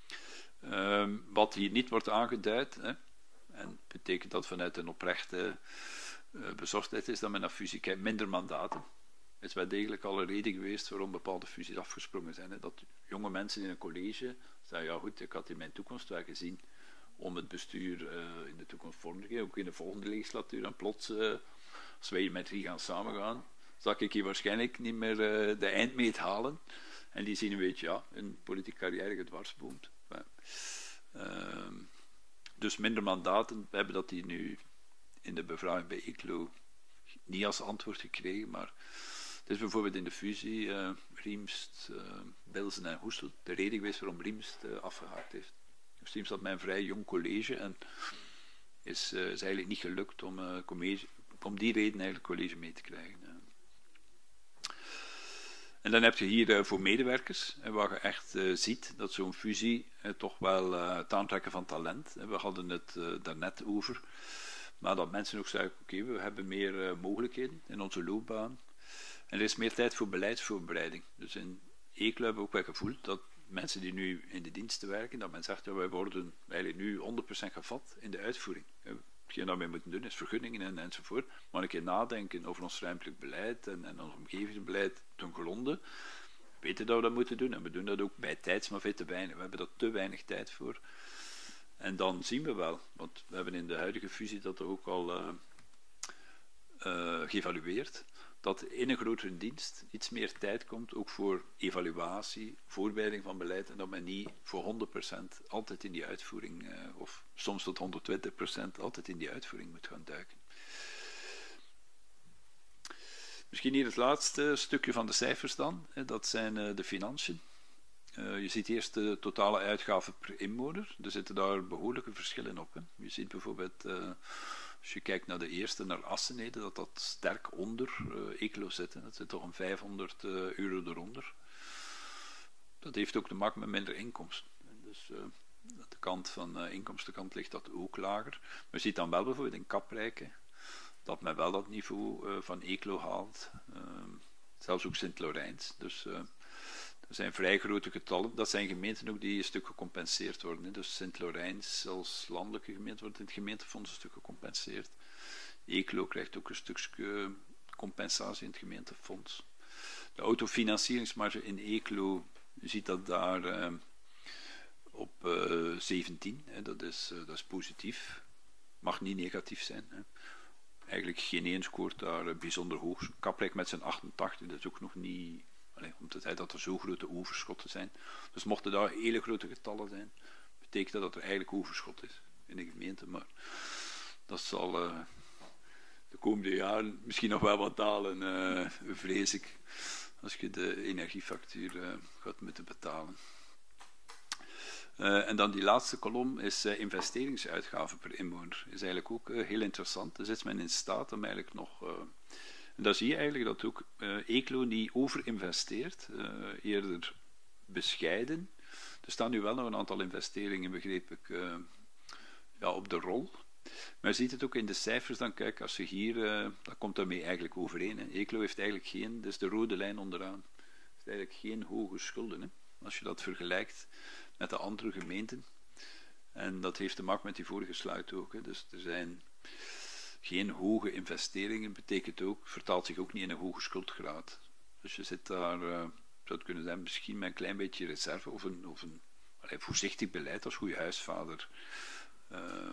Uh, wat hier niet wordt aangeduid, hè, en betekent dat vanuit een oprechte uh, bezorgdheid is dat men naar fusie kijkt, minder mandaten. Het is wel degelijk al een reden geweest waarom bepaalde fusies afgesprongen zijn. Hè. Dat jonge mensen in een college zeggen, ja goed, ik had in mijn toekomst wel gezien om het bestuur uh, in de toekomst vorm te geven, ook in de volgende legislatuur. En plots, uh, als wij met drie gaan samengaan, zal ik hier waarschijnlijk niet meer uh, de eindmeet halen. En die zien een beetje, ja, een politieke carrière gedwarsboomd. Ja. Uh, dus minder mandaten, we hebben dat hier nu in de bevraging bij Eeklo niet als antwoord gekregen, maar het is bijvoorbeeld in de fusie uh, Riemst, uh, Bilzen en Hoestel de reden geweest waarom Riemst uh, afgehaakt heeft. Dus Riemst had mijn vrij jong college en is, uh, is eigenlijk niet gelukt om, uh, college, om die reden eigenlijk college mee te krijgen. Uh. En dan heb je hier uh, voor medewerkers, uh, waar je echt uh, ziet dat zo'n fusie uh, toch wel uh, het aantrekken van talent. Uh, we hadden het uh, daarnet over. Maar dat mensen ook zeggen, oké, okay, we hebben meer uh, mogelijkheden in onze loopbaan. En er is meer tijd voor beleidsvoorbereiding. Dus in Eeklo hebben we ook wel gevoeld dat mensen die nu in de diensten werken, dat men zegt, ja, wij worden eigenlijk nu honderd procent gevat in de uitvoering. Hetgeen dat wij moeten doen is vergunningen en, enzovoort. Maar een keer nadenken over ons ruimtelijk beleid en, en ons omgevingsbeleid ten gronde. We weten dat we dat moeten doen en we doen dat ook bij tijds, maar veel te weinig. We hebben daar te weinig tijd voor. En dan zien we wel, want we hebben in de huidige fusie dat ook al uh, uh, geëvalueerd, dat in een grotere dienst iets meer tijd komt, ook voor evaluatie, voorbereiding van beleid, en dat men niet voor honderd procent altijd in die uitvoering, uh, of soms tot honderdtwintig procent altijd in die uitvoering moet gaan duiken. Misschien hier het laatste stukje van de cijfers dan, hè, dat zijn uh, de financiën. Uh, je ziet eerst de totale uitgaven per inwoner, er zitten daar behoorlijke verschillen op. Hè. Je ziet bijvoorbeeld, uh, als je kijkt naar de eerste, naar Assenede, dat dat sterk onder uh, Eeklo zit. Hè. Dat zit toch een vijfhonderd uh, euro eronder. Dat heeft ook te maken met minder inkomsten. Dus uh, aan de kant van de uh, inkomstenkant ligt dat ook lager. Maar je ziet dan wel bijvoorbeeld in Kaprijke, dat men wel dat niveau uh, van Eeklo haalt. Uh, zelfs ook Sint-Laurijns. Dus uh, er zijn vrij grote getallen. Dat zijn gemeenten ook die een stuk gecompenseerd worden. Hè. Dus Sint-Laurijns als landelijke gemeente wordt in het gemeentefonds een stuk gecompenseerd. Eeklo krijgt ook een stukje compensatie in het gemeentefonds. De autofinancieringsmarge in Eeklo, je ziet dat daar uh, op uh, zeventien, hè. Dat, is, uh, dat is positief. Mag niet negatief zijn. Hè. Eigenlijk geen één scoort daar uh, bijzonder hoog. Kaprijk met zijn achtentachtig, dat is ook nog niet... Allee, om te zeggen dat er zo grote overschotten zijn. Dus mochten daar hele grote getallen zijn, betekent dat dat er eigenlijk overschot is in de gemeente. Maar dat zal uh, de komende jaren misschien nog wel wat dalen, uh, vrees ik, als je de energiefactuur uh, gaat moeten betalen. Uh, en dan die laatste kolom is uh, investeringsuitgaven per inwoner. Is eigenlijk ook uh, heel interessant. Dus is men in staat om eigenlijk nog... Uh, En dan zie je eigenlijk dat ook uh, Eeklo niet overinvesteert, uh, eerder bescheiden. Er staan nu wel nog een aantal investeringen, begreep ik, uh, ja, op de rol. Maar je ziet het ook in de cijfers, dan kijk, als je hier, uh, dat komt daarmee eigenlijk overeen. Hè. Eeklo heeft eigenlijk geen, dat is de rode lijn onderaan, heeft eigenlijk geen hoge schulden. Hè. Als je dat vergelijkt met de andere gemeenten. En dat heeft te maken met die vorige sluit ook. Hè. Dus er zijn... Geen hoge investeringen betekent ook, vertaalt zich ook niet in een hoge schuldgraad. Dus je zit daar, uh, zou het kunnen zijn, misschien met een klein beetje reserve of een, of een allee, voorzichtig beleid als goede huisvader. Uh,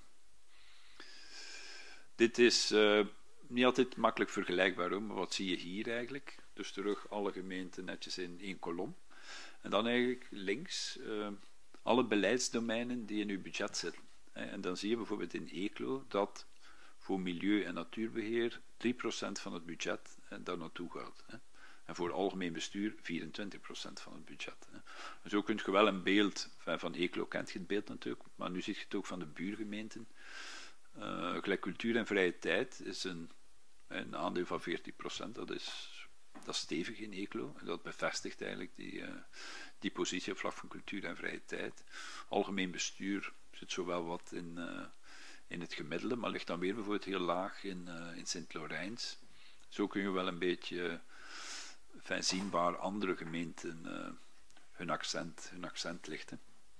dit is uh, niet altijd makkelijk vergelijkbaar, hoor, maar wat zie je hier eigenlijk? Dus terug alle gemeenten netjes in één kolom. En dan eigenlijk links uh, alle beleidsdomeinen die in uw budget zitten. En dan zie je bijvoorbeeld in Eeklo dat voor milieu- en natuurbeheer drie procent van het budget eh, daar naartoe gaat. Hè. En voor algemeen bestuur vierentwintig procent van het budget. Hè. En zo kun je wel een beeld, van, van Eeklo kent je het beeld natuurlijk, maar nu zie je het ook van de buurgemeenten. Uh, gelijk cultuur en vrije tijd is een, een aandeel van veertien procent, dat is, dat is stevig in Eeklo. En dat bevestigt eigenlijk die, uh, die positie op vlak van cultuur en vrije tijd. Algemeen bestuur zit zowel wat in... Uh, in het gemiddelde, maar ligt dan weer bijvoorbeeld heel laag in, uh, in Sint-Laurijns. Zo kun je wel een beetje uh, zien waar andere gemeenten uh, hun, accent, hun accent lichten.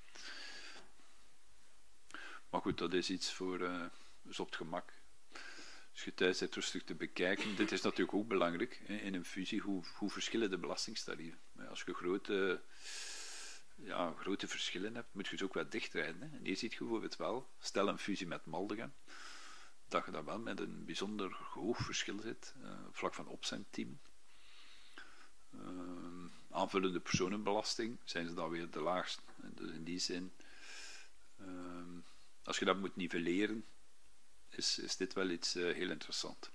Maar goed, dat is iets voor uh, dus op het gemak. Als je thuis zit rustig te bekijken. Dit is natuurlijk ook belangrijk hè, in een fusie, hoe, hoe verschillen de belastingtarieven. Als je grote... Ja, grote verschillen hebt, moet je ze ook wel dichtrijden. Hè. En hier ziet je bijvoorbeeld wel, stel een fusie met Maldegem, dat je dan wel met een bijzonder hoog verschil zit, uh, op vlak van opzendteam. Uh, aanvullende personenbelasting zijn ze dan weer de laagste. En dus in die zin, uh, als je dat moet nivelleren, is, is dit wel iets uh, heel interessant.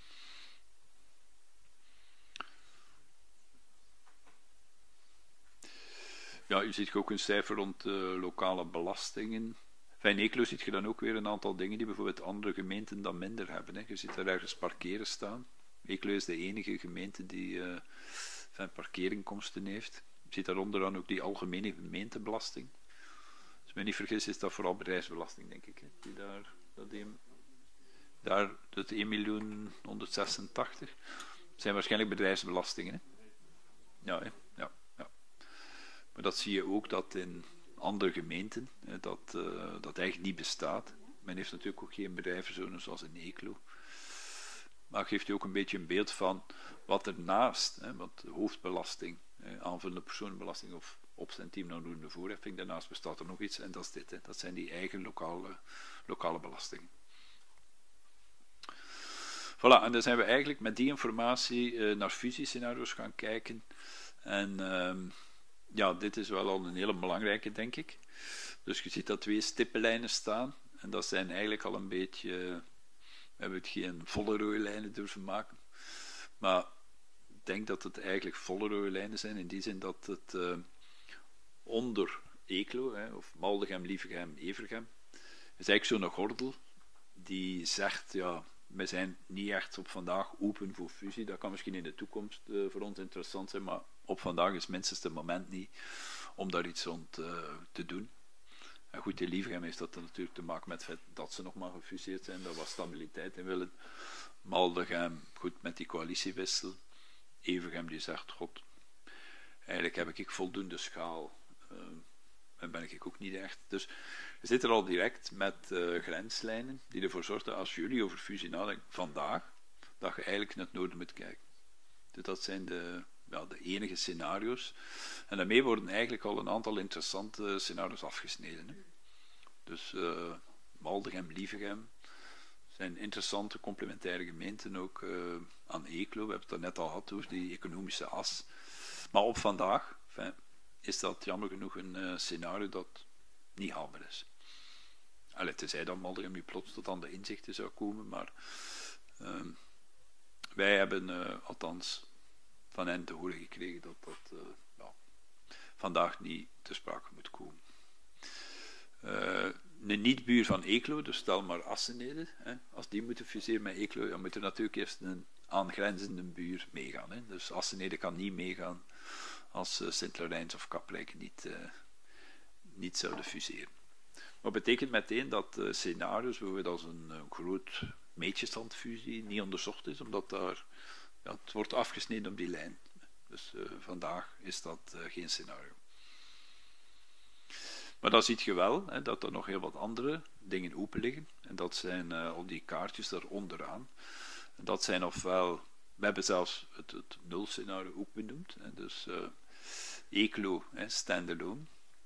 Ja, je ziet ook een cijfer rond uh, lokale belastingen. In Eeklo ziet je dan ook weer een aantal dingen die bijvoorbeeld andere gemeenten dan minder hebben. Hè. Je ziet er ergens parkeren staan. Eeklo is de enige gemeente die uh, van parkeerinkomsten heeft. Je ziet daaronder dan ook die algemene gemeentebelasting. Als ik me niet vergis is dat vooral bedrijfsbelasting, denk ik. Hè, die daar, dat die... daar het één miljoen honderdzesentachtig, zijn waarschijnlijk bedrijfsbelastingen. Hè? Ja, hè? Ja, ja. Maar dat zie je ook dat in andere gemeenten, hè, dat, uh, dat eigenlijk niet bestaat. Men heeft natuurlijk ook geen bedrijvenzone zoals in Eeklo. Maar geeft u ook een beetje een beeld van wat ernaast, hè, want de hoofdbelasting, hè, aanvullende personenbelasting of opstentiem naar de voorheffing, daarnaast bestaat er nog iets en dat is dit. Hè. Dat zijn die eigen lokale, lokale belastingen. Voilà, en dan zijn we eigenlijk met die informatie uh, naar fusiescenario's gaan kijken. En uh, ja, dit is wel al een hele belangrijke, denk ik. Dus je ziet dat twee stippenlijnen staan. En dat zijn eigenlijk al een beetje... Uh, we hebben het geen volle rode lijnen durven maken. Maar ik denk dat het eigenlijk volle rode lijnen zijn. In die zin dat het uh, onder Eeklo, hè, of Maldegem, Lievegem, Evergem, is eigenlijk zo'n gordel die zegt... ja. We zijn niet echt op vandaag open voor fusie. Dat kan misschien in de toekomst uh, voor ons interessant zijn, maar op vandaag is minstens het moment niet om daar iets rond uh, te doen. En goed, in Lievegem heeft dat natuurlijk te maken met het feit dat ze nog maar gefuseerd zijn, daar was stabiliteit in willen. Maldegem, goed, met die coalitiewissel. Evergem die zegt, god, eigenlijk heb ik voldoende schaal. Uh, en ben ik ook niet echt. Dus we zitten al direct met uh, grenslijnen die ervoor zorgen, als jullie over fusie nadenken vandaag, dat je eigenlijk naar het noorden moet kijken. Dus dat zijn de, ja, de enige scenario's. En daarmee worden eigenlijk al een aantal interessante scenario's afgesneden. Hè. Dus uh, Maldegem, Lievegem zijn interessante complementaire gemeenten ook uh, aan Eeklo. We hebben het daar net al gehad over die economische as. Maar op vandaag... Enfin, is dat jammer genoeg een uh, scenario dat niet haalbaar is. Allee, tenzij dan Maldegem nu plots tot aan de inzichten zou komen, maar uh, wij hebben uh, althans van hen te horen gekregen dat dat uh, ja, vandaag niet ter sprake moet komen. Uh, een niet-buur van Eeklo, dus stel maar Assenede, hè, als die moeten fuseren met Eeklo, dan moet er natuurlijk eerst een aangrenzende buur meegaan. Hè. Dus Assenede kan niet meegaan als uh, Sint-Laurens of Kaprijk niet, uh, niet zouden fuseren. Dat betekent meteen dat uh, scenario's, bijvoorbeeld als een uh, groot meetjesstandfusie, niet onderzocht is, omdat daar, ja, het wordt afgesneden op die lijn. Dus uh, vandaag is dat uh, geen scenario. Maar dan zie je wel hè, dat er nog heel wat andere dingen open liggen. En dat zijn uh, al die kaartjes daar onderaan. En dat zijn ofwel, we hebben zelfs het, het nul-scenario ook benoemd. Hè, dus uh, Eeklo, hè, standalone.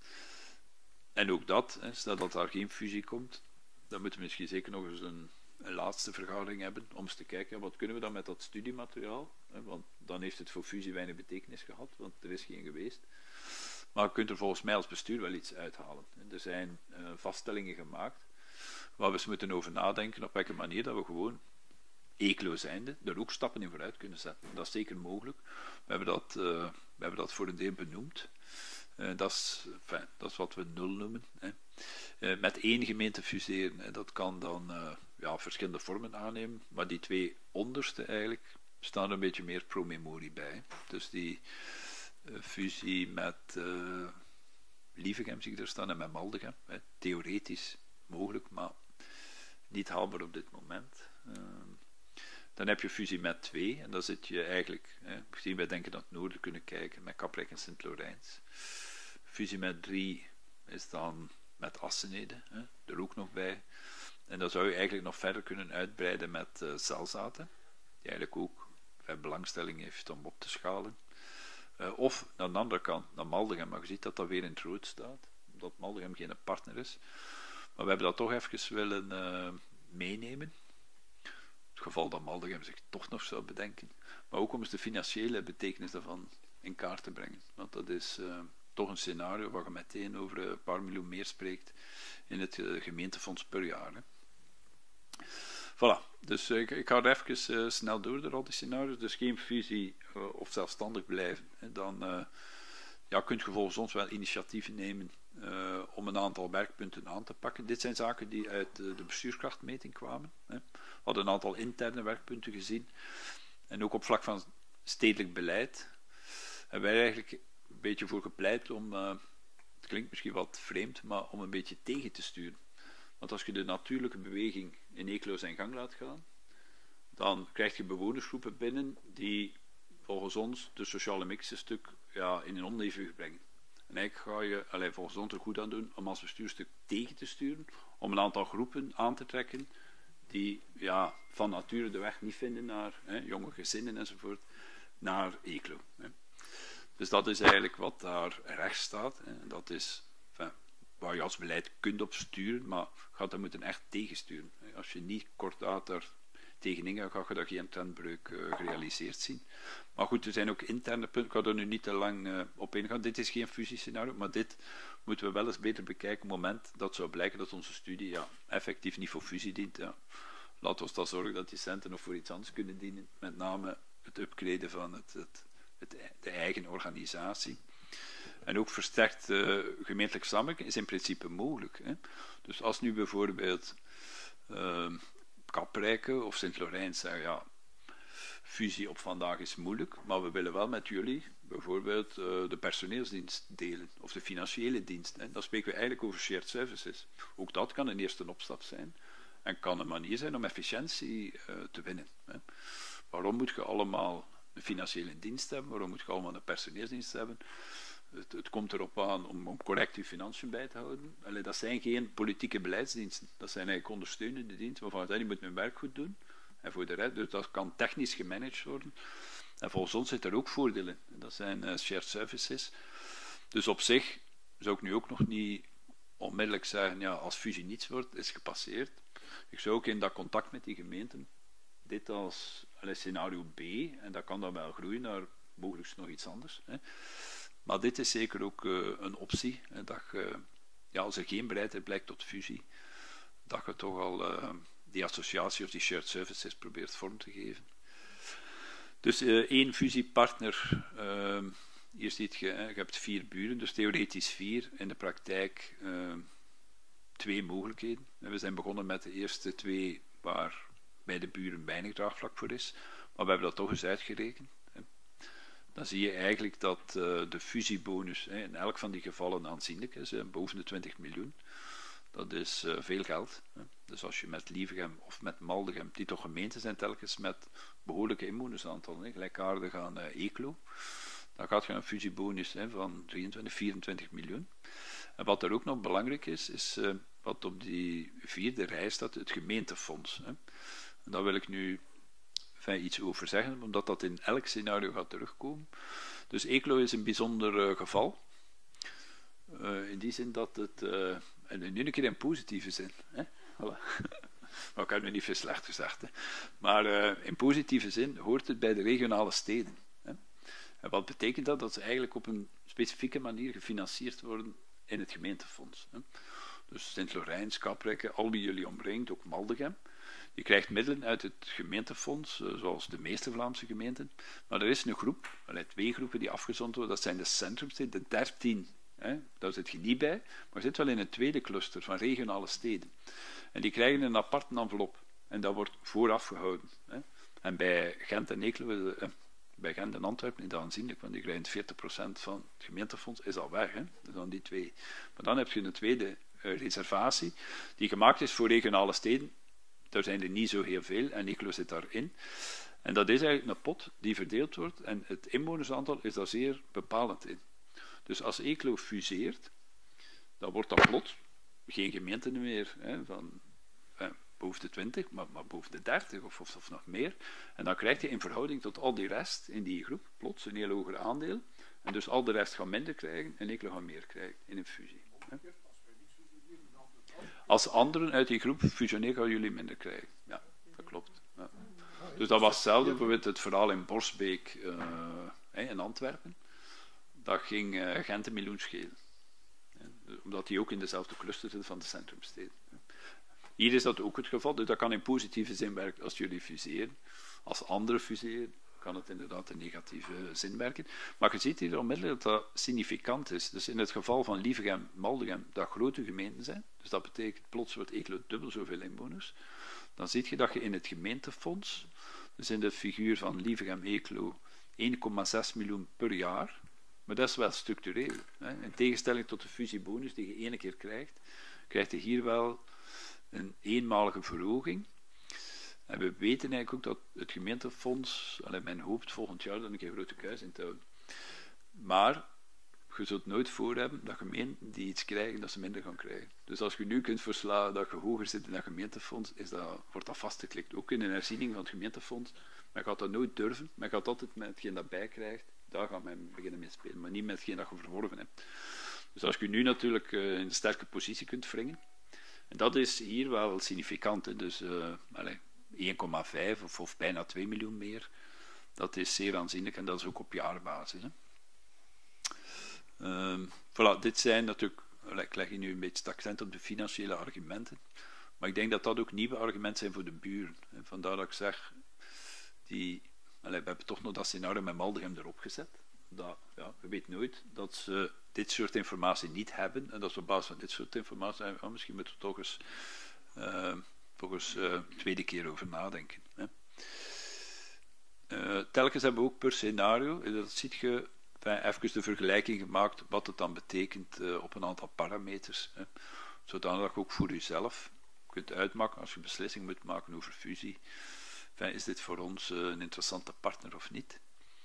En ook dat, hè, stel dat daar geen fusie komt, dan moeten we misschien zeker nog eens een, een laatste vergadering hebben om eens te kijken, wat kunnen we dan met dat studiemateriaal? Hè, want dan heeft het voor fusie weinig betekenis gehad, want er is geen geweest. Maar je kunt er volgens mij als bestuur wel iets uithalen. Er zijn uh, vaststellingen gemaakt waar we eens moeten over nadenken op welke manier dat we gewoon Eeklo zijnde er ook stappen in vooruit kunnen zetten. Dat is zeker mogelijk. We hebben dat, uh, we hebben dat voor een deel benoemd. Uh, dat, is, enfin, dat is wat we nul noemen. Hè. Uh, met één gemeente fuseren, hè, dat kan dan uh, ja, verschillende vormen aannemen, maar die twee onderste eigenlijk staan er een beetje meer pro-memorie bij. Dus die uh, fusie met uh, Lievegem zie ik er staan en met Maldegem, hè, theoretisch mogelijk, maar niet haalbaar op dit moment. Uh, Dan heb je fusie met twee, en dan zit je eigenlijk, hè, misschien wij denken naar het noorden kunnen kijken, met Kaprijk en Sint-Laurens. Fusie met drie is dan met Assenede, hè, er ook nog bij. En dan zou je eigenlijk nog verder kunnen uitbreiden met uh, Zelzaten, die eigenlijk ook veel belangstelling heeft om op te schalen. Uh, of aan de andere kant, naar Maldegem, maar je ziet dat dat weer in het rood staat, omdat Maldegem geen partner is. Maar we hebben dat toch even willen uh, meenemen. Het geval dat Maldegem zich toch nog zou bedenken. Maar ook om eens de financiële betekenis daarvan in kaart te brengen. Want dat is uh, toch een scenario waar je meteen over een paar miljoen meer spreekt in het uh, gemeentefonds per jaar. Hè. Voilà. Dus uh, ik, ik ga er even uh, snel door door al die scenario's. Dus geen fusie uh, of zelfstandig blijven. Hè. Dan uh, ja, kun je volgens ons wel initiatieven nemen uh, om een aantal werkpunten aan te pakken. Dit zijn zaken die uit uh, de bestuurskrachtmeting kwamen. Hè. We hadden een aantal interne werkpunten gezien. En ook op vlak van stedelijk beleid hebben wij eigenlijk een beetje voor gepleit om, uh, het klinkt misschien wat vreemd, maar om een beetje tegen te sturen. Want als je de natuurlijke beweging in Eeklo zijn gang laat gaan, dan krijg je bewonersgroepen binnen die volgens ons de sociale mix een stuk ja, in een onevenwicht brengen. En eigenlijk ga je allee, volgens ons er goed aan doen om als bestuurstuk tegen te sturen, om een aantal groepen aan te trekken die ja, van nature de weg niet vinden naar hè, jonge gezinnen enzovoort, naar Eeklo. Hè. Dus dat is eigenlijk wat daar rechts staat. Hè. Dat is enfin, waar je als beleid kunt op sturen, maar gaat dat moeten echt tegensturen. Als je niet kordaat daar tegenin gaat, ga je daar geen trendbreuk uh, gerealiseerd zien. Maar goed, er zijn ook interne punten, ik ga er nu niet te lang uh, op ingaan. Dit is geen fusiescenario, maar dit moeten we wel eens beter bekijken op het moment dat zou blijken dat onze studie ja, effectief niet voor fusie dient. Ja. Laten we dan zorgen dat die centen nog voor iets anders kunnen dienen, met name het upgraden van het, het, het, de eigen organisatie. En ook versterkt uh, gemeentelijk samenwerking is in principe mogelijk. Hè. Dus als nu bijvoorbeeld uh, Kaprijke of Sint-Laurens zeggen, ja, fusie op vandaag is moeilijk, maar we willen wel met jullie bijvoorbeeld uh, de personeelsdienst delen, of de financiële dienst. Hè. Dan spreken we eigenlijk over shared services. Ook dat kan een eerste opstap zijn, en kan een manier zijn om efficiëntie uh, te winnen. Hè. Waarom moet je allemaal een financiële dienst hebben? Waarom moet je allemaal een personeelsdienst hebben? Het, het komt erop aan om, om correct je financiën bij te houden. Allee, dat zijn geen politieke beleidsdiensten. Dat zijn eigenlijk ondersteunende diensten waarvan je die moet hun werk goed doen. En voor de rest, dus dat kan technisch gemanaged worden. En volgens ons zit er ook voordelen. Dat zijn uh, shared services. Dus op zich zou ik nu ook nog niet onmiddellijk zeggen, ja, als fusie niets wordt, is gepasseerd. Ik zou ook in dat contact met die gemeenten dit als allee, scenario B, en dat kan dan wel groeien naar mogelijk nog iets anders. Hè. Maar dit is zeker ook uh, een optie. Hè, dat je, ja, als er geen bereidheid blijkt tot fusie, dat je toch al uh, die associatie of die shared services probeert vorm te geven. Dus uh, één fusiepartner, uh, hier ziet je, hè, je hebt vier buren, dus theoretisch vier, in de praktijk uh, twee mogelijkheden. En we zijn begonnen met de eerste twee waar bij de buren weinig draagvlak voor is, maar we hebben dat toch eens uitgerekend. Hè. Dan zie je eigenlijk dat uh, de fusiebonus hè, in elk van die gevallen aanzienlijk is, hè, boven de twintig miljoen. Dat is uh, veel geld. Hè. Dus als je met Lievegem of met Maldegem, die toch gemeenten zijn telkens met behoorlijke inwonersaantallen, hè, gelijkaardig aan uh, Eeklo, dan gaat je een fusiebonus hè, van drieëntwintig, vierentwintig miljoen. En wat er ook nog belangrijk is, is uh, wat op die vierde rij staat, het gemeentefonds. Hè. En daar wil ik nu enfin, iets over zeggen, omdat dat in elk scenario gaat terugkomen. Dus Eeklo is een bijzonder uh, geval. Uh, in die zin dat het, uh, en nu een keer in positieve zin, hè? Voilà. Maar ik heb nu niet veel slecht gezegd. Hè? Maar uh, in positieve zin hoort het bij de regionale steden. Hè? En wat betekent dat? Dat ze eigenlijk op een specifieke manier gefinancierd worden in het gemeentefonds. Hè? Dus Sint-Laurens, Kaprijke, al wie jullie omringt, ook Maldegem. Je krijgt middelen uit het gemeentefonds, zoals de meeste Vlaamse gemeenten. Maar er is een groep, twee groepen die afgezonderd worden. Dat zijn de centrumsteden, de dertien. Hè, daar zit je niet bij, maar je zit wel in een tweede cluster van regionale steden. En die krijgen een aparte envelop. En dat wordt vooraf gehouden. Hè. En bij Gent en Eeklo, eh, bij Gent en Antwerpen is dat aanzienlijk, want die krijgen veertig procent van het gemeentefonds, is al weg. Hè. Dus dan die twee. Maar dan heb je een tweede uh, reservatie, die gemaakt is voor regionale steden. Daar zijn er niet zo heel veel, en Eeklo zit daarin. En dat is eigenlijk een pot die verdeeld wordt, en het inwonersaantal is daar zeer bepalend in. Dus als Eeklo fuseert, dan wordt dat plots geen gemeente meer hè, van eh, boven de twintig, maar, maar boven de dertig of, of, of nog meer. En dan krijg je in verhouding tot al die rest in die groep plots een heel hoger aandeel. En dus al de rest gaan minder krijgen en Eeklo gaan meer krijgen in een fusie. Hè. Als anderen uit die groep fusioneren, gaan jullie minder krijgen. Ja, dat klopt. Ja. Dus dat was hetzelfde, bijvoorbeeld het verhaal in Borsbeek uh, in Antwerpen. Dat ging uh, Gent een miljoen schelen. Ja, omdat die ook in dezelfde cluster zitten van de centrumsteden. Hier is dat ook het geval, dus dat kan in positieve zin werken als jullie fuseren. Als anderen fuseren, kan het inderdaad in negatieve zin werken. Maar je ziet hier onmiddellijk dat dat significant is. Dus in het geval van Lievegem, Maldegem, dat grote gemeenten zijn, dus dat betekent plots wordt Eeklo dubbel zoveel inwoners, dan zie je dat je in het gemeentefonds, dus in de figuur van Lievegem, Eeklo, één komma zes miljoen per jaar, maar dat is wel structureel. Hè. In tegenstelling tot de fusiebonus die je ene keer krijgt, krijg je hier wel een eenmalige verhoging. En we weten eigenlijk ook dat het gemeentefonds, allee, men hoopt volgend jaar dan een keer grote kuis in te houden. Maar je zult nooit voor hebben dat gemeenten die iets krijgen, dat ze minder gaan krijgen. Dus als je nu kunt verslaan dat je hoger zit in dat gemeentefonds, is dat, wordt dat vastgeklikt. Ook in een herziening van het gemeentefonds. Men gaat dat nooit durven. Men gaat altijd met hetgeen dat bijkrijgt, daar gaat men beginnen mee spelen. Maar niet met hetgeen dat je verworven hebt. Dus als je nu natuurlijk uh, in een sterke positie kunt wringen, en dat is hier wel significant. Hè. Dus uh, één komma vijf of, of bijna twee miljoen meer. Dat is zeer aanzienlijk en dat is ook op jaarbasis. Hè. Um, voilà, dit zijn natuurlijk, ik leg hier nu een beetje het accent op de financiële argumenten, maar ik denk dat dat ook nieuwe argumenten zijn voor de buren. En vandaar dat ik zeg, die, allez, we hebben toch nog dat scenario met Maldegem erop gezet. Dat, ja, je weet nooit dat ze dit soort informatie niet hebben en dat ze op basis van dit soort informatie zeggen, oh, misschien moeten we toch eens, uh, toch eens uh, tweede keer over nadenken. Hè. Uh, telkens hebben we ook per scenario, en dat ziet je, even de vergelijking gemaakt wat het dan betekent uh, op een aantal parameters. Hè. Zodat je ook voor jezelf kunt uitmaken, als je beslissing moet maken over fusie, enfin, is dit voor ons uh, een interessante partner of niet?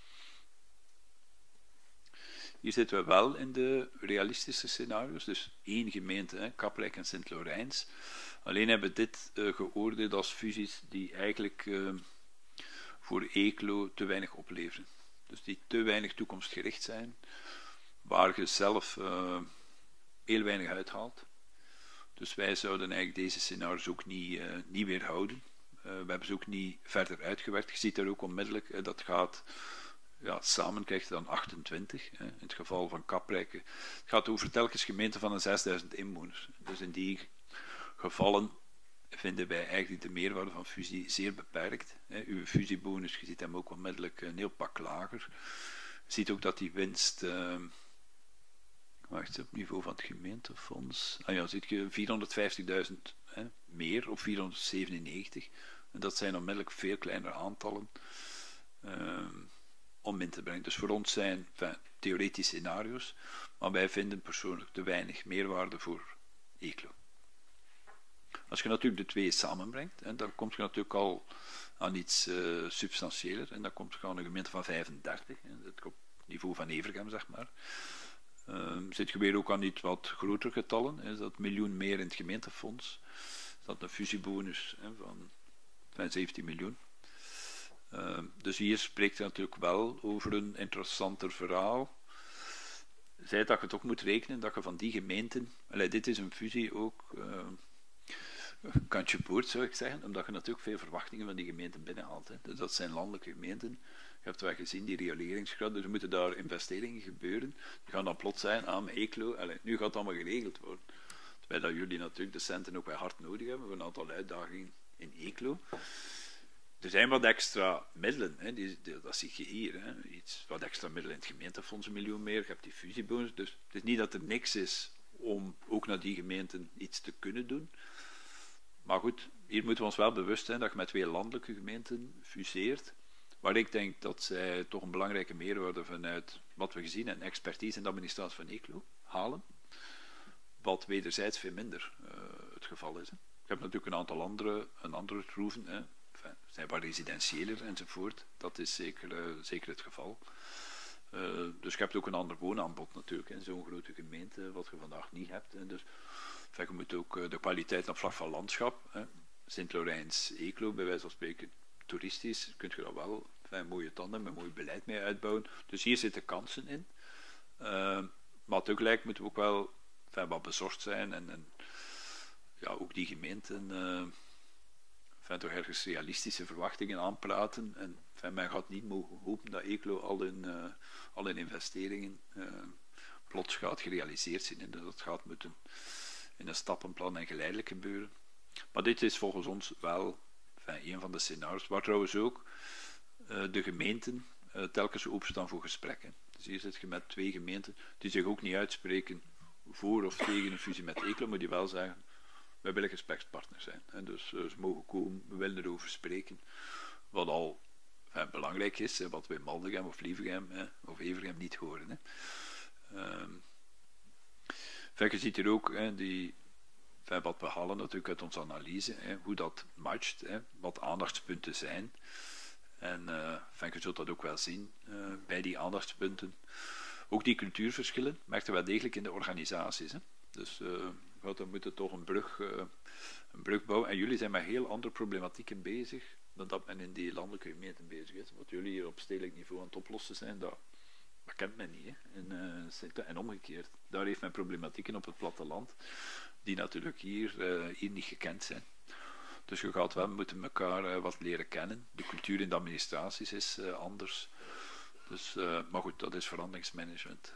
Hier zitten we wel in de realistische scenario's, dus één gemeente, hè, Kaprijk en Sint-Laurijns. Alleen hebben we dit uh, geoordeeld als fusies die eigenlijk uh, voor Eeklo te weinig opleveren. Dus die te weinig toekomstgericht zijn, waar je zelf uh, heel weinig uithaalt. Dus wij zouden eigenlijk deze scenario's ook niet, uh, niet weerhouden. Uh, we hebben ze ook niet verder uitgewerkt. Je ziet daar ook onmiddellijk, uh, dat gaat, ja, samen krijg je dan achtentwintig. Uh, in het geval van Kaprijk. Het gaat over telkens gemeenten van een zesduizend inwoners. Dus in die gevallen vinden wij eigenlijk de meerwaarde van fusie zeer beperkt. Hè. Uw fusiebonus, je ziet hem ook onmiddellijk een heel pak lager. Je ziet ook dat die winst, uh, wacht, op niveau van het gemeentefonds, ah ja, ziet je vierhonderdvijftigduizend hè, meer op vierhonderdzevenennegentig. En dat zijn onmiddellijk veel kleinere aantallen uh, om in te brengen. Dus voor ons zijn enfin, theoretische scenario's, maar wij vinden persoonlijk te weinig meerwaarde voor Eeklo. Als je natuurlijk de twee samenbrengt, hè, dan kom je natuurlijk al aan iets uh, substantieeler. En dan komt je aan een gemeente van vijfendertig, hè, dat op niveau van Evergem, zeg maar. Uh, zit je weer ook aan iets wat grotere getallen. Is dat een miljoen meer in het gemeentefonds? Is dat een fusiebonus hè, van, van zeventien miljoen? Uh, dus hier spreekt je natuurlijk wel over een interessanter verhaal. Zij dat je toch moet rekenen dat je van die gemeenten... Allee, dit is een fusie ook... Uh, kantje boord, zou ik zeggen, omdat je natuurlijk veel verwachtingen van die gemeenten binnenhaalt. Hè. Dus dat zijn landelijke gemeenten. Je hebt wel gezien, die rioleringsgraad, dus er moeten daar investeringen gebeuren. Die gaan dan plots zijn aan Eeklo. Allez, nu gaat het allemaal geregeld worden. Terwijl dat jullie natuurlijk de centen ook wel hard nodig hebben voor een aantal uitdagingen in Eeklo. Er zijn wat extra middelen, hè. Die, die, dat zie je hier. Hè. Iets, wat extra middelen in het gemeentefonds, een miljoen meer. Je hebt die fusiebonus. Dus het is niet dat er niks is om ook naar die gemeenten iets te kunnen doen. Maar goed, hier moeten we ons wel bewust zijn dat je met twee landelijke gemeenten fuseert, waar ik denk dat zij toch een belangrijke meerwaarde vanuit wat we gezien en expertise in de administratie van Eeklo halen, wat wederzijds veel minder uh, het geval is. Hè. Je hebt natuurlijk een aantal andere, een andere troeven, hè. Enfin, zijn wat residentiëler enzovoort, dat is zeker, uh, zeker het geval. Uh, dus je hebt ook een ander woonaanbod natuurlijk in zo'n grote gemeente, wat je vandaag niet hebt. Hè. Dus enfin, je moet ook uh, de kwaliteit op vlak van landschap, Sint-Laurijns, Eeklo, bij wijze van spreken, toeristisch, kun je dat wel enfin, mooie tanden met mooi beleid mee uitbouwen. Dus hier zitten kansen in. Uh, maar tegelijk moeten we ook wel enfin, wat bezorgd zijn en, en ja, ook die gemeenten uh, enfin, toch ergens realistische verwachtingen aanpraten. En enfin, men gaat niet mogen hopen dat Eeklo al hun, uh, al hun investeringen uh, plots gaat gerealiseerd zijn. En dat gaat moeten in een stappenplan en geleidelijk gebeuren. Maar dit is volgens ons wel enfin, een van de scenario's, waar trouwens ook uh, de gemeenten uh, telkens openstaan voor gesprekken. Dus hier zit je met twee gemeenten die zich ook niet uitspreken voor of tegen een fusie met Eeklo, maar die wel zeggen, wij willen gesprekspartner zijn. En dus uh, ze mogen komen, we willen erover spreken. Wat al enfin, belangrijk is, hè, wat wij Maldegem of Lievegem hè, of Evergem niet horen. Hè. Um, enfin, je ziet hier ook, hè, die enfin, wat we halen natuurlijk uit onze analyse, hè, hoe dat matcht, hè, wat aandachtspunten zijn. En uh, enfin, je zult dat ook wel zien uh, bij die aandachtspunten. Ook die cultuurverschillen merkten we wel degelijk in de organisaties. Hè. Dus uh, we moeten toch een brug, uh, een brug bouwen. En jullie zijn met heel andere problematieken bezig dan dat men in die landelijke gemeenten bezig is. Wat jullie hier op stedelijk niveau aan het oplossen zijn, dat, dat kent men niet. Hè. En, uh, en omgekeerd. Daar heeft men problematieken op het platteland die natuurlijk hier, uh, hier niet gekend zijn. Dus je gaat wel moeten elkaar uh, wat leren kennen. De cultuur in de administraties is uh, anders. Dus, uh, maar goed, dat is veranderingsmanagement.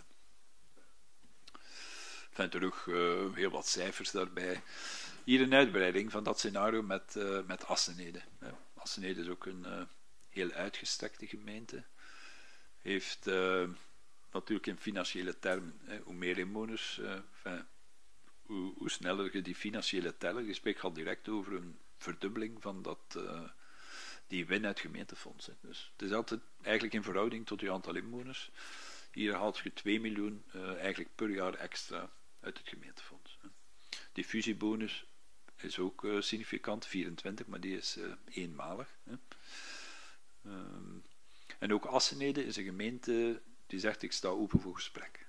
Enfin, terug uh, heel wat cijfers daarbij. Hier een uitbreiding van dat scenario met, uh, met Assenede. Ja, Assenede is ook een uh, heel uitgestrekte gemeente. Heeft uh, natuurlijk in financiële termen, hè, hoe meer inwoners, uh, enfin, hoe, hoe sneller je die financiële teller, je spreekt al direct over een verdubbeling van dat, uh, die win uit gemeentefondsen. Dus het is altijd eigenlijk in verhouding tot je aantal inwoners. Hier haalt je twee miljoen uh, eigenlijk per jaar extra uit het gemeentefonds. Die fusiebonus is ook uh, significant, vierentwintig, maar die is uh, eenmalig. Hè. Um, en ook Assenede is een gemeente die zegt ik sta open voor gesprek.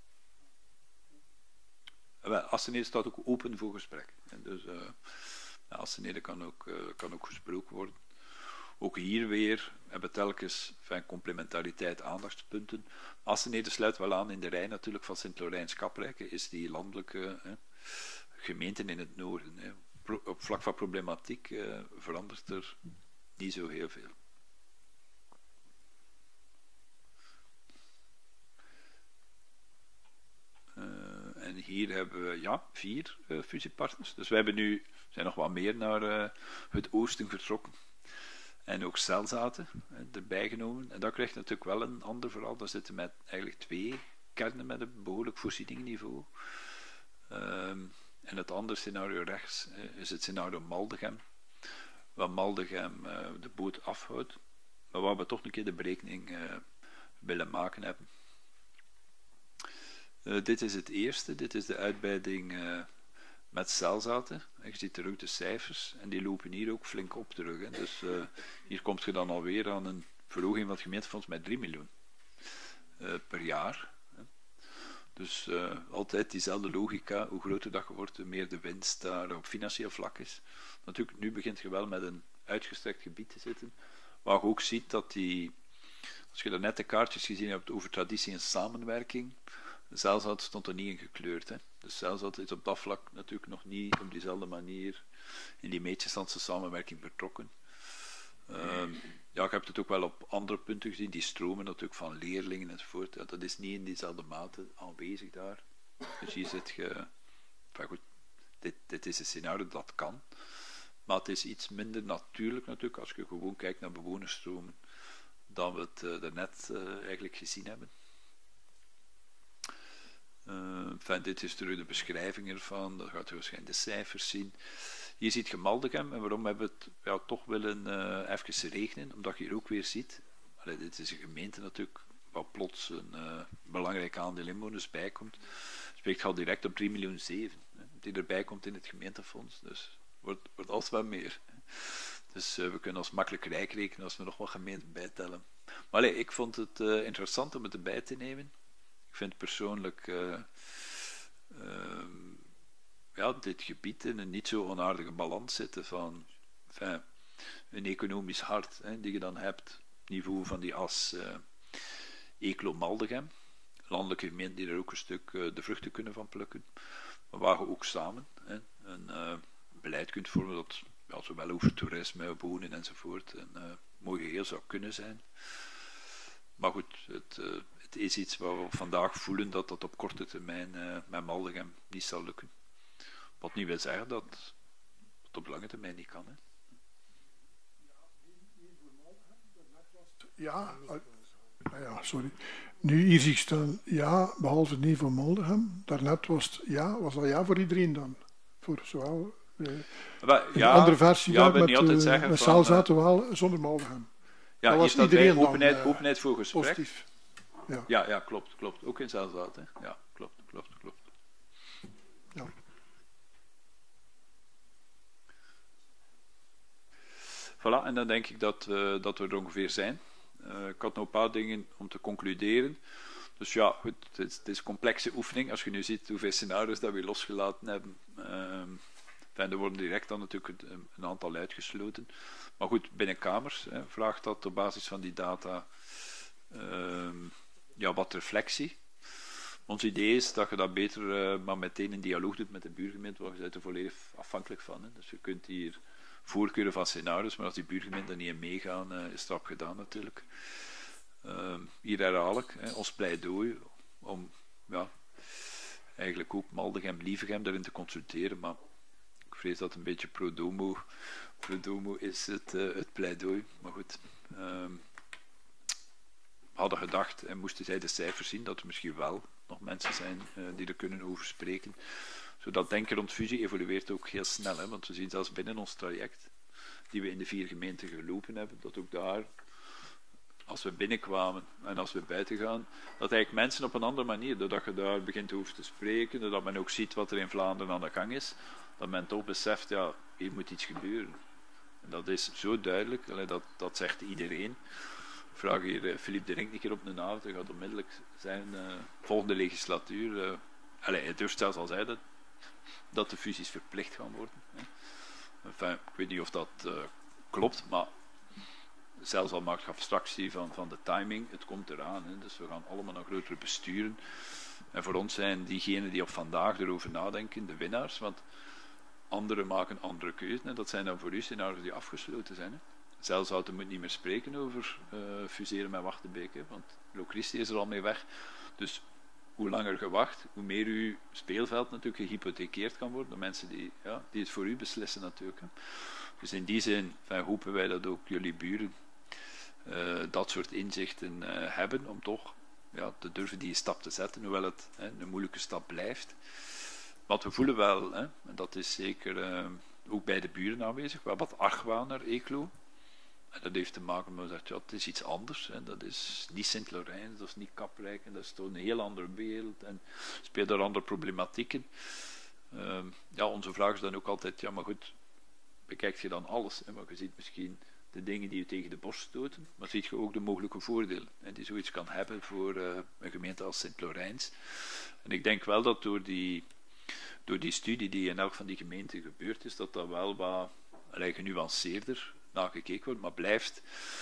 Wel, Assenede staat ook open voor gesprek. En dus uh, Assenede kan ook, uh, kan ook gesproken worden. Ook hier weer hebben we telkens van complementariteit aandachtspunten. Assenede sluit wel aan in de rij natuurlijk van Sint-Laurens-Kaprijke, is die landelijke hè, gemeenten in het noorden. Hè. Pro, op vlak van problematiek uh, verandert er niet zo heel veel. Uh, en hier hebben we ja, vier uh, fusiepartners. Dus we hebben nu, zijn nog wat meer naar uh, het oosten vertrokken. En ook celzaten erbij genomen. En dat krijgt natuurlijk wel een ander verhaal. Daar zitten met eigenlijk twee kernen met een behoorlijk voorzieningenniveau. Um, en het andere scenario rechts uh, is het scenario Maldegem. Waar Maldegem uh, de boot afhoudt. Maar waar we toch een keer de berekening uh, willen maken hebben. Uh, dit is het eerste. Dit is de uitbreiding uh, met celzaten. Je ziet er ook de cijfers. En die lopen hier ook flink op terug. Hè. Dus uh, hier komt je dan alweer aan een verhoging van het gemeentefonds met drie miljoen uh, per jaar. Hè. Dus uh, altijd diezelfde logica. Hoe groter dat je wordt, hoe meer de winst daar op financieel vlak is. Natuurlijk, nu begint je wel met een uitgestrekt gebied te zitten. Waar je ook ziet dat die... Als je net de kaartjes gezien hebt over traditie en samenwerking... Celzat stond er niet in gekleurd. Hè. Dus Celzat is op dat vlak natuurlijk nog niet op diezelfde manier in die meetjesstandse samenwerking betrokken. Um, ja, je hebt het ook wel op andere punten gezien, die stromen natuurlijk van leerlingen enzovoort. Ja, dat is niet in diezelfde mate aanwezig daar. Dus hier zit je... Enfin goed, dit, dit is een scenario dat kan. Maar het is iets minder natuurlijk natuurlijk als je gewoon kijkt naar bewonersstromen dan we het uh, daarnet uh, eigenlijk gezien hebben. Uh, enfin, dit is terug de beschrijving ervan, dan gaat je waarschijnlijk de cijfers zien. Hier ziet je Maldegem, en waarom hebben we het ja, toch willen uh, even rekenen, omdat je hier ook weer ziet, allee, dit is een gemeente natuurlijk, waar plots een uh, belangrijk aandeel inwoners bijkomt, spreekt al direct op drie miljoen zeven, hè, die erbij komt in het gemeentefonds, dus wordt, wordt alles wel meer. Hè. Dus uh, we kunnen ons makkelijk rijk rekenen als we nog wat gemeenten bijtellen. Maar allee, ik vond het uh, interessant om het erbij te nemen. Ik vind persoonlijk uh, uh, ja, dit gebied in een niet zo onaardige balans zitten van enfin, een economisch hart, hè, die je dan hebt, niveau van die as uh, Eeklo-Maldegem, landelijke gemeenten die er ook een stuk uh, de vruchten kunnen van plukken, maar waar je ook samen hè, een uh, beleid kunt vormen dat ja, zowel over toerisme, wonen enzovoort een uh, mooi geheel zou kunnen zijn. Maar goed, het, uh, het is iets waar we vandaag voelen dat dat op korte termijn uh, met Maldegem niet zal lukken. Wat niet wil zeggen dat het op lange termijn niet kan. Hè. Ja, uh, ja, sorry. Nu hier zie ik staan, ja, behalve het niet voor Maldegem. Daarnet was het ja, was dat ja voor iedereen dan? Voor zowel uh, maar, ja, een andere versie ja, met, uh, met Celzaten uh, wel zonder Maldegem. Ja, dat hier staat bij openheid, dan, uh, openheid voor gesprek. Positief. Ja. Ja, ja, klopt, klopt. Ook in Celzaten. Ja, klopt, klopt, klopt. Ja. Voilà, en dan denk ik dat, uh, dat we er ongeveer zijn. Uh, ik had nog een paar dingen om te concluderen. Dus ja, goed, het is, het is een complexe oefening. Als je nu ziet hoeveel scenario's dat we losgelaten hebben. Uh, en er worden direct dan natuurlijk een, een aantal uitgesloten. Maar goed, binnen kamers hè, vraagt dat op basis van die data uh, ja, wat reflectie. Ons idee is dat je dat beter uh, maar meteen in dialoog doet met de buurgemeente, want je bent er volledig afhankelijk van. Hè. Dus je kunt hier voorkeuren van scenario's, maar als die buurgemeenten er niet in meegaan, uh, is het rap gedaan natuurlijk. Uh, hier herhaal ik hè, ons pleidooi om ja, eigenlijk ook Maldegem, Lievegem daarin te consulteren, maar ik vrees dat het een beetje pro domo, pro domo is het, uh, het pleidooi. Maar goed, uh, we hadden gedacht en moesten zij de cijfers zien dat er misschien wel nog mensen zijn uh, die er kunnen over spreken. Zodat denken rond fusie evolueert ook heel snel, hè, want we zien zelfs binnen ons traject die we in de vier gemeenten gelopen hebben, dat ook daar, als we binnenkwamen en als we buiten gaan, dat eigenlijk mensen op een andere manier, doordat je daar begint over te spreken, doordat men ook ziet wat er in Vlaanderen aan de gang is, dat men toch beseft, ja, hier moet iets gebeuren. En dat is zo duidelijk, allee, dat, dat zegt iedereen. Ik vraag hier uh, Philippe de Rink een keer op de avond, hij gaat onmiddellijk zijn uh, volgende legislatuur, uh, allee, hij durft zelfs al zei dat, dat de fusies verplicht gaan worden. Hè. Enfin, ik weet niet of dat uh, klopt, maar zelfs al maakt abstractie van, van de timing, het komt eraan. Hè. Dus we gaan allemaal naar grotere besturen. En voor ons zijn diegenen die op vandaag erover nadenken de winnaars, want anderen maken andere keuzes. En dat zijn dan voor u scenario's die afgesloten zijn. Hè. Zelfs Houten moet niet meer spreken over uh, fuseren met Wachtenbeek, hè, want Locristi is er al mee weg. Dus hoe langer je wacht, hoe meer uw speelveld natuurlijk gehypothekeerd kan worden door mensen die, ja, die het voor u beslissen natuurlijk. Hè. Dus in die zin enfin, hopen wij dat ook jullie buren uh, dat soort inzichten uh, hebben om toch ja, te durven die stap te zetten, hoewel het hè, een moeilijke stap blijft. Want we voelen wel, hè, en dat is zeker uh, ook bij de buren aanwezig, wel wat argwaan naar Eeklo. En dat heeft te maken met dat ja, het is iets anders. Hè. Dat is niet Sint-Laurens, dat is niet Kaprijk, en dat is toch een heel andere wereld en speelt daar andere problematieken. Uh, ja, onze vraag is dan ook altijd, ja maar goed, bekijkt je dan alles, hè, maar je ziet misschien de dingen die je tegen de borst stoten, maar ziet je ook de mogelijke voordelen hè, die zoiets kan hebben voor uh, een gemeente als Sint-Laurens. En ik denk wel dat door die, door die studie die in elk van die gemeenten gebeurd is, dat dat wel wat allee, genuanceerder naar gekeken wordt, maar blijft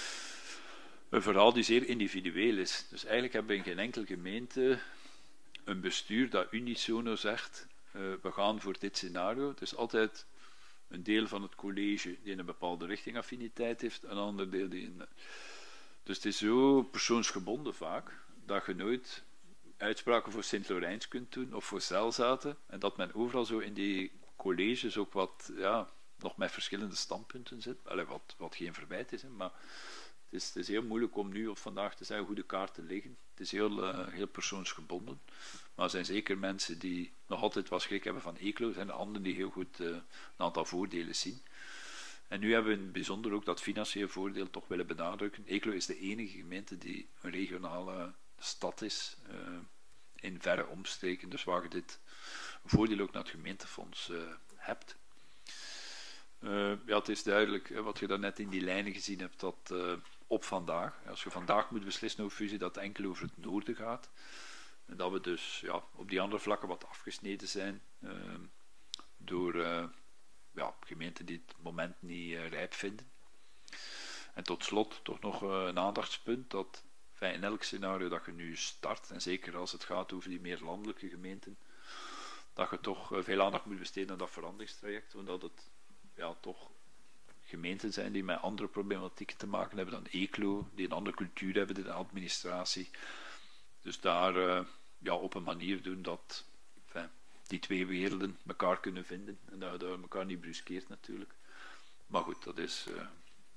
een verhaal die zeer individueel is. Dus eigenlijk hebben we in geen enkele gemeente een bestuur dat unisono zegt, uh, we gaan voor dit scenario. Het is altijd een deel van het college die in een bepaalde richting affiniteit heeft, een ander deel die in... Dus het is zo persoonsgebonden vaak, dat je nooit uitspraken voor Sint-Laurens kunt doen, of voor Zelzaten, en dat men overal zo in die colleges ook wat, ja, nog met verschillende standpunten zit. Allee, wat, wat geen verwijt is, hè, maar het is, het is heel moeilijk om nu of vandaag te zeggen hoe de kaarten liggen. Het is heel, uh, heel persoonsgebonden. Maar er zijn zeker mensen die nog altijd wat schrik hebben van Eeklo, er zijn er anderen die heel goed uh, een aantal voordelen zien. En nu hebben we in het bijzonder ook dat financiële voordeel toch willen benadrukken. Eeklo is de enige gemeente die een regionale stad is, uh, in verre omstreken, dus waar je dit voordeel ook naar het gemeentefonds uh, hebt. Uh, ja, het is duidelijk, hè, wat je daarnet in die lijnen gezien hebt, dat uh, op vandaag, als je vandaag moet beslissen over fusie, dat het enkel over het noorden gaat. En dat we dus ja, op die andere vlakken wat afgesneden zijn uh, door uh, ja, gemeenten die het moment niet uh, rijp vinden. En tot slot toch nog uh, een aandachtspunt dat enfin, in elk scenario dat je nu start, en zeker als het gaat over die meer landelijke gemeenten, dat je toch uh, veel aandacht moet besteden aan dat veranderingstraject, omdat het ja, toch gemeenten zijn die met andere problematieken te maken hebben dan Eeklo, die een andere cultuur hebben, de administratie. Dus daar uh, ja, op een manier doen dat enfin, die twee werelden elkaar kunnen vinden en dat je elkaar niet bruskeert natuurlijk. Maar goed, dat is uh,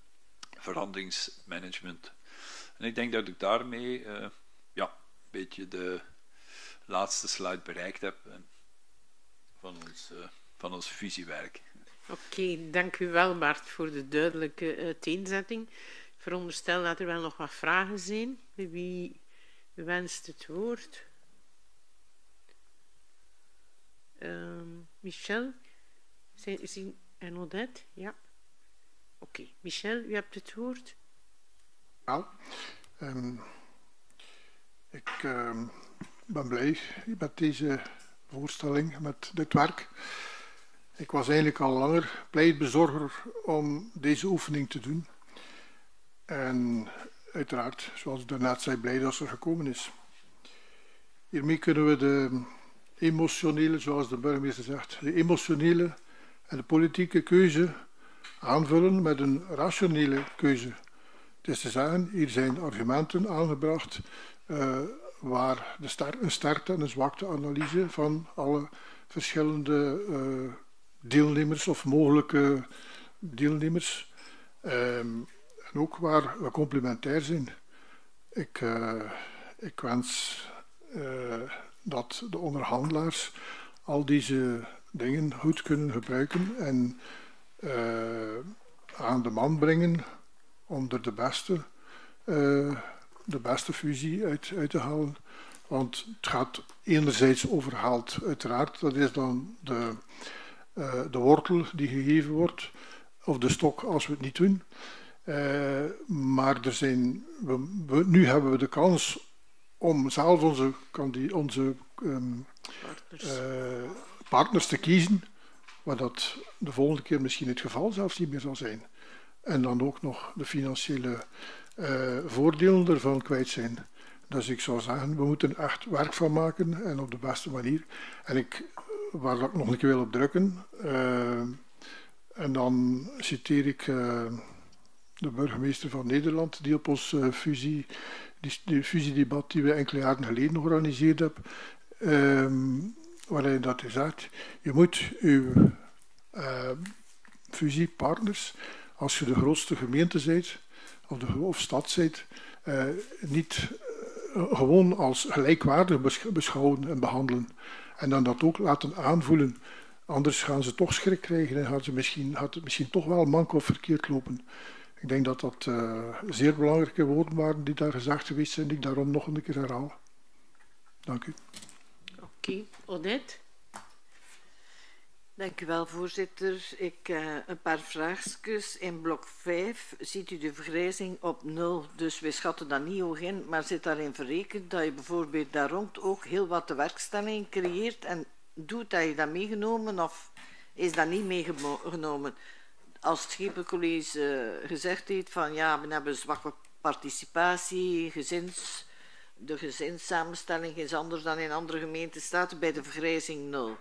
veranderingsmanagement. En ik denk dat ik daarmee uh, ja, een beetje de laatste slide bereikt heb uh, van ons, uh, van ons fusiewerk. Oké, okay, dank u wel Bart voor de duidelijke uiteenzetting. Ik veronderstel dat er wel nog wat vragen zijn. Wie wenst het woord? Uh, Michel? En Odette? Ja. Oké, okay. Michel, u hebt het woord. Ja, um, ik um, ben blij met deze voorstelling, met dit werk. Ik was eigenlijk al langer pleitbezorger om deze oefening te doen. En uiteraard, zoals ik daarnet zei, blij dat ze er gekomen is. Hiermee kunnen we de emotionele, zoals de burgemeester zegt, de emotionele en de politieke keuze aanvullen met een rationele keuze. Het is te zeggen, hier zijn argumenten aangebracht uh, waar de ster een sterkte en een zwakteanalyse van alle verschillende uh, deelnemers of mogelijke deelnemers um, en ook waar we complementair zijn. Ik, uh, ik wens uh, dat de onderhandelaars al deze dingen goed kunnen gebruiken en uh, aan de man brengen om er de beste, uh, de beste fusie uit, uit te halen. Want het gaat enerzijds over geld, uiteraard. Dat is dan de, uh, de wortel die gegeven wordt, of de stok als we het niet doen. Uh, maar er zijn, we, we, nu hebben we de kans om zelf onze, onze um, partners. Uh, partners te kiezen, waar dat de volgende keer misschien het geval zelfs niet meer zal zijn. En dan ook nog de financiële uh, voordelen ervan kwijt zijn. Dus ik zou zeggen, we moeten echt werk van maken en op de beste manier. En ik, waar ik nog een keer wil op drukken, uh, en dan citeer ik uh, de burgemeester van Nederland, die op ons uh, fusie, die, die fusiedebat die we enkele jaren geleden georganiseerd hebben, um, waar hij dat zegt, je moet uw uh, fusiepartners, als je de grootste gemeente bent, of, de, of stad bent, uh, niet uh, gewoon als gelijkwaardig beschouwen en behandelen. En dan dat ook laten aanvoelen. Anders gaan ze toch schrik krijgen en gaan ze misschien, gaat het misschien toch wel mank of verkeerd lopen. Ik denk dat dat uh, zeer belangrijke woorden waren die daar gezegd geweest zijn, die ik daarom nog een keer herhaal. Dank u. Oké, okay. Odette? Dank u wel, voorzitter. Ik, uh, een paar vraagjes. In blok vijf ziet u de vergrijzing op nul, dus we schatten dat niet hoog in, maar zit daarin verrekend dat je bijvoorbeeld daar rond ook heel wat de werkstelling creëert en doet dat je dat meegenomen of is dat niet meegenomen? Als het Schepencollege uh, gezegd heeft van ja, we hebben zwakke participatie, gezins, de gezinssamenstelling is anders dan in andere gemeenten, staat er bij de vergrijzing nul.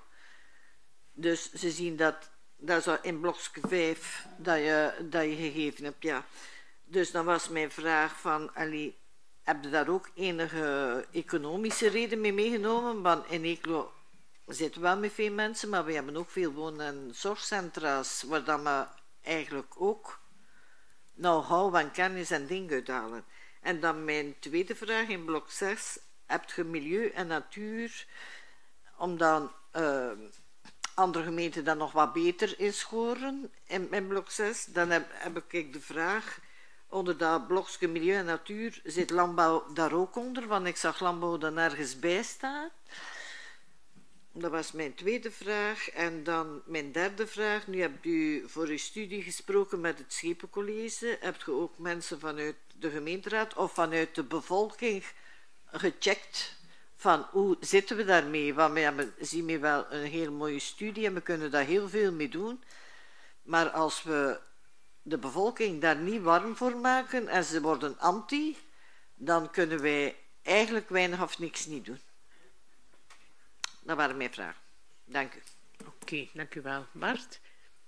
Dus ze zien dat, dat is in blokje vijf dat je, dat je gegeven hebt, ja. Dus dan was mijn vraag van, allee, heb je daar ook enige economische reden mee meegenomen? Want in Eeklo zitten wel met veel mensen, maar we hebben ook veel woon- en zorgcentra's, waar dan we eigenlijk ook know-how en kennis en dingen uithalen. En dan mijn tweede vraag in blok zes, heb je milieu en natuur, om dan uh, andere gemeenten dan nog wat beter inscoren in, in blok zes. Dan heb, heb ik de vraag, onder dat blokje milieu en natuur zit landbouw daar ook onder, want ik zag landbouw er nergens bij staan. Dat was mijn tweede vraag. En dan mijn derde vraag. Nu hebt u voor uw studie gesproken met het Schepencollege. Hebt u ook mensen vanuit de gemeenteraad of vanuit de bevolking gecheckt van hoe zitten we daarmee? Want we hebben, zien we wel een heel mooie studie en we kunnen daar heel veel mee doen. Maar als we de bevolking daar niet warm voor maken en ze worden anti, dan kunnen wij eigenlijk weinig of niks niet doen. Dat waren mijn vragen. Dank u. Oké, okay, dank u wel. Bart?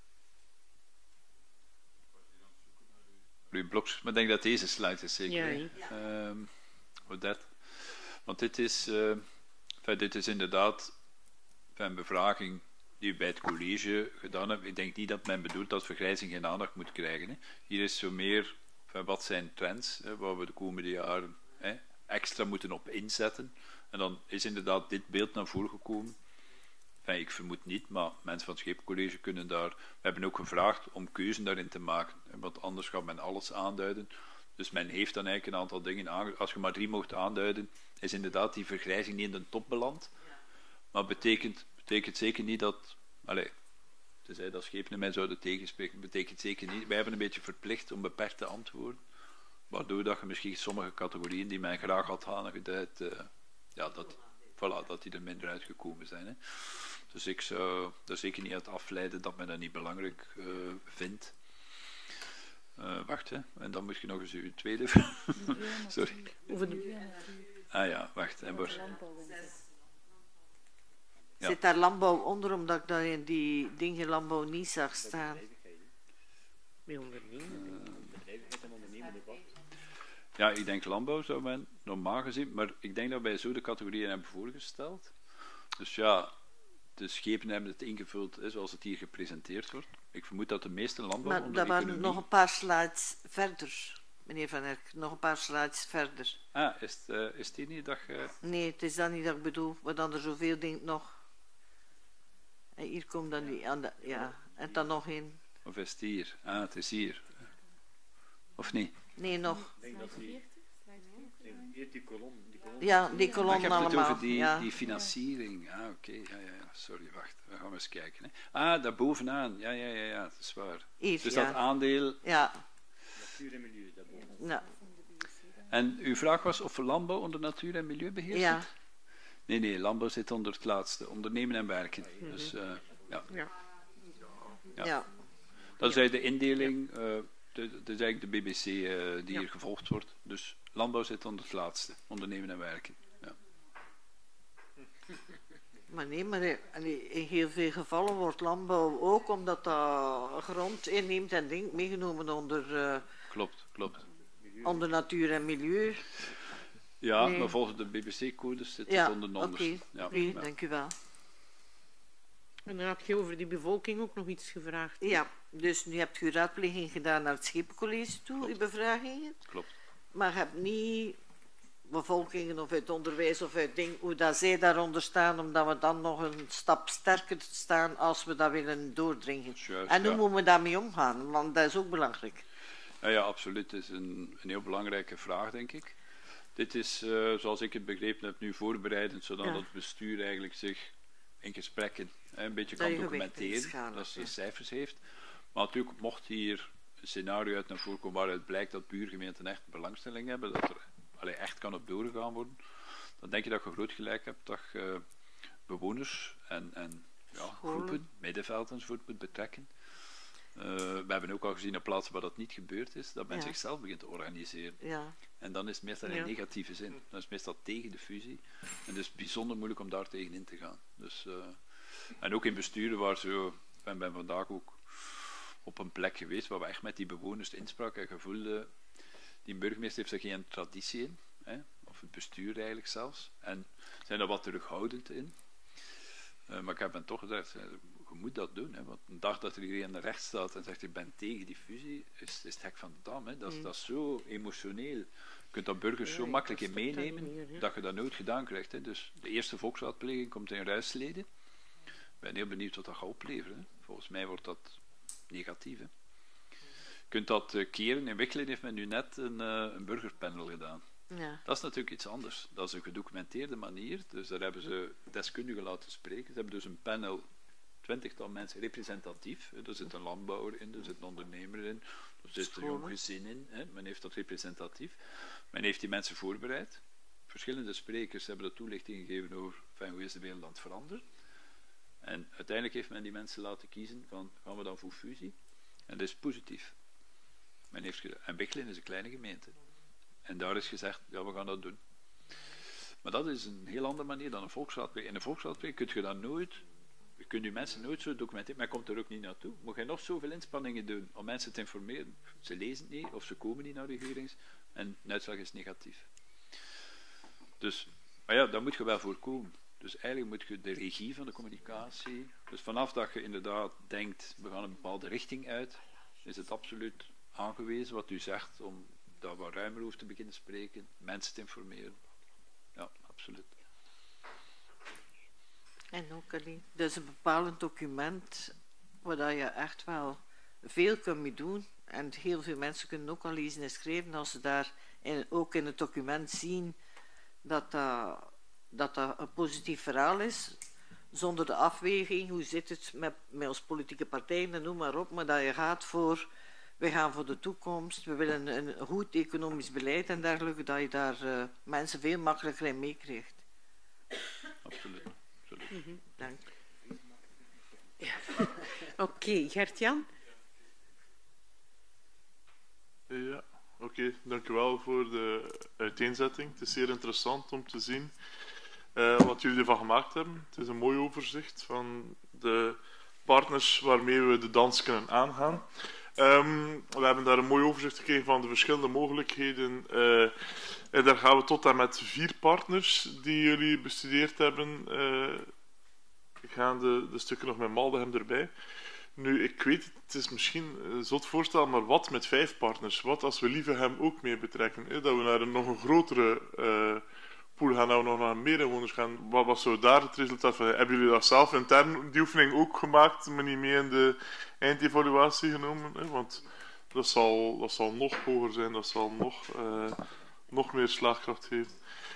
Uw blokjes, maar ik denk dat deze slide is zeker. Ja, ja. Um, Odette. Want dit is, uh, enfin, dit is inderdaad een bevraging die we bij het college gedaan hebben. Ik denk niet dat men bedoelt dat vergrijzing geen aandacht moet krijgen. Hè. Hier is zo meer, enfin, wat zijn trends, hè, waar we de komende jaren hè, extra moeten op inzetten. En dan is inderdaad dit beeld naar voren gekomen. Enfin, ik vermoed niet, maar mensen van het Schepencollege kunnen daar... We hebben ook gevraagd om keuzen daarin te maken, want anders gaat men alles aanduiden. Dus men heeft dan eigenlijk een aantal dingen aange... Als je maar drie mocht aanduiden, is inderdaad die vergrijzing niet in de top beland. Maar betekent, betekent zeker niet dat... Allez, het tenzij dat schepen mij zouden tegenspreken, betekent zeker niet. Wij hebben een beetje verplicht om beperkt te antwoorden, waardoor dat je misschien sommige categorieën die men graag had aangeduid, uh, ja, dat, voilà, dat die er minder uitgekomen zijn. Hè. Dus ik zou er zeker niet uit afleiden dat men dat niet belangrijk uh, vindt. Uh, wacht, hè. En dan moet je nog eens uw tweede... Sorry. Ah ja, wacht. Hè, maar... Ja. Zit daar landbouw onder, omdat ik daar in die dingen landbouw niet zag staan? Bij ondernemen. Bedrijvigheid en ondernemen. Ja, ik denk landbouw zou men normaal gezien, maar ik denk dat wij zo de categorieën hebben voorgesteld. Dus ja, de schepen hebben het ingevuld hè, zoals het hier gepresenteerd wordt. Ik vermoed dat de meeste landbouw maar onder daar waren economie... nog een paar slides verder, meneer Van Erk, nog een paar slides verder. Ah, is het, uh, is het hier niet dat je... Nee, het is dat niet dat ik bedoel, maar dan er zoveel dingen nog... En hier komt dan die aan de... Ja, en dan nog in... Of is het hier? Ah, het is hier. Of niet? Nee, nog. Ik denk dat die... Die kolom, die kolom. Ja, die kolom allemaal. allemaal. Je hebt het over die, ja. die financiering. Ah, oké. Okay. Ja, ja, ja. Sorry, wacht. We gaan eens kijken. Hè. Ah, daar bovenaan. Ja, ja, ja, ja. Dat is waar. Hier, dus ja. dat aandeel... Ja. Natuur en milieu, daarboven. Ja. En uw vraag was of landbouw onder natuur en milieubeheer zit? Ja. Nee, nee. Landbouw zit onder het laatste. Ondernemen en werken. Mm-hmm. Dus, uh, ja. Ja. Ja. Ja. Dat is eigenlijk de indeling... Uh, Dat is eigenlijk de B B C uh, die ja. hier gevolgd wordt. Dus landbouw zit onder het laatste. Ondernemen en werken. Ja. Maar nee, maar in heel veel gevallen wordt landbouw ook, omdat dat grond inneemt en ding meegenomen onder... Uh, klopt, klopt. Onder natuur en milieu. Ja, nee. maar volgens de B B C-codes zit ja, het onder non. Oké, okay. ja, nee, ja. Dank u wel. En dan had je over die bevolking ook nog iets gevraagd. Ja, dus nu hebt u raadpleging gedaan naar het Schepencollege toe, Klopt. uw bevragingen. Klopt. Maar hebt niet bevolkingen of uit onderwijs of uit ding, hoe dat zij daaronder staan, omdat we dan nog een stap sterker staan als we dat willen doordringen. Juist, en hoe ja. moeten we daarmee omgaan? Want dat is ook belangrijk. Ja, ja absoluut. Het is een, een heel belangrijke vraag, denk ik. Dit is, uh, zoals ik het begrepen heb, nu voorbereidend, zodat ja. het bestuur eigenlijk zich in gesprekken hè, een beetje kan documenteren, dat ze ja. cijfers heeft. Maar natuurlijk, mocht hier een scenario uit naar voren komen waaruit blijkt dat buurgemeenten echt belangstelling hebben, dat er allee, echt kan op doorgegaan worden, dan denk je dat je groot gelijk hebt dat je bewoners en, en ja, groepen, middenveld enzovoort moet betrekken. Uh, we hebben ook al gezien op plaatsen waar dat niet gebeurd is, dat men ja. zichzelf begint te organiseren. Ja. En dan is het meestal in ja. negatieve zin. Dan is het meestal tegen de fusie. En het is bijzonder moeilijk om daar tegen in te gaan. Dus, uh, en ook in besturen waar zo... Ik ben, ben vandaag ook op een plek geweest waar we echt met die bewoners inspraak en gevoelde... Die burgemeester heeft er geen traditie in. Hè, of het bestuur eigenlijk zelfs. En zijn er wat terughoudend in. Uh, maar ik heb hen toch gezegd... Je moet dat doen, hè, want een dag dat er iedereen recht staat en zegt ik ben tegen die fusie, is, is het hek van de dam. Hè. Dat, mm. dat is zo emotioneel. Je kunt dat burgers ja, zo makkelijk in meenemen meer, ja. dat je dat nooit gedaan krijgt. Hè. Dus de eerste volksraadpleging komt in Ruisleden. Ik ben heel benieuwd wat dat gaat opleveren. Hè. Volgens mij wordt dat negatief. Hè. Je kunt dat uh, keren. In Wichelen heeft men nu net een, uh, een burgerpanel gedaan. Ja. Dat is natuurlijk iets anders. Dat is een gedocumenteerde manier. Dus daar hebben ze deskundigen laten spreken. Ze hebben dus een panel twintigtal mensen representatief. Er zit een landbouwer in, er zit een ondernemer in, er zit een jong gezin in. Hè. Men heeft dat representatief. Men heeft die mensen voorbereid. Verschillende sprekers hebben de toelichting gegeven over van hoe is de wereld aan het veranderen. En uiteindelijk heeft men die mensen laten kiezen van gaan we dan voor fusie. En dat is positief. Men heeft en Wichelen is een kleine gemeente. En daar is gezegd, ja we gaan dat doen. Maar dat is een heel andere manier dan een volksraadpleging. In een volksraadpleging kun je dat nooit... Je kunt je mensen nooit zo documenteren, maar je komt er ook niet naartoe. Moet je nog zoveel inspanningen doen om mensen te informeren? Ze lezen het niet, of ze komen niet naar de hearings, en de uitslag is negatief. Dus, maar ja, daar moet je wel voor komen. Dus eigenlijk moet je de regie van de communicatie, dus vanaf dat je inderdaad denkt, we gaan een bepaalde richting uit, is het absoluut aangewezen wat u zegt, om daar wat ruimer over te beginnen spreken, mensen te informeren. Ja, absoluut. En ook alleen. Dus een bepalend document waar je echt wel veel kunt mee doen. En heel veel mensen kunnen ook al lezen en schrijven als ze daar in, ook in het document zien dat dat, dat dat een positief verhaal is. zonder de afweging, hoe zit het met, met ons politieke partijen en noem maar op, maar dat je gaat voor, we gaan voor de toekomst, we willen een goed economisch beleid en dergelijke, dat je daar uh, mensen veel makkelijker in meekrijgt. Absoluut. Absoluut. Mm-hmm. Dank. Ja. Oké, okay, Gert-Jan? Ja, oké. Okay. Dank u wel voor de uiteenzetting. Het is zeer interessant om te zien uh, wat jullie ervan gemaakt hebben. Het is een mooi overzicht van de partners waarmee we de dans kunnen aangaan. Um, we hebben daar een mooi overzicht gekregen van de verschillende mogelijkheden. Uh, en daar gaan we tot en met vier partners die jullie bestudeerd hebben. Uh, ik ga de, de stukken nog met Maldegem erbij. Nu, ik weet, het is misschien een zot voorstel, maar wat met vijf partners? Wat als we Lievegem ook mee betrekken? Hè? Dat we naar een nog een grotere uh, pool gaan, dat we nog naar meer inwoners gaan. Wat was zo daar het resultaat van? Hebben jullie dat zelf intern, die oefening ook gemaakt, maar niet mee in de eindevaluatie genomen? Hè? Want dat zal, dat zal nog hoger zijn, dat zal nog, uh, nog meer slagkracht geven.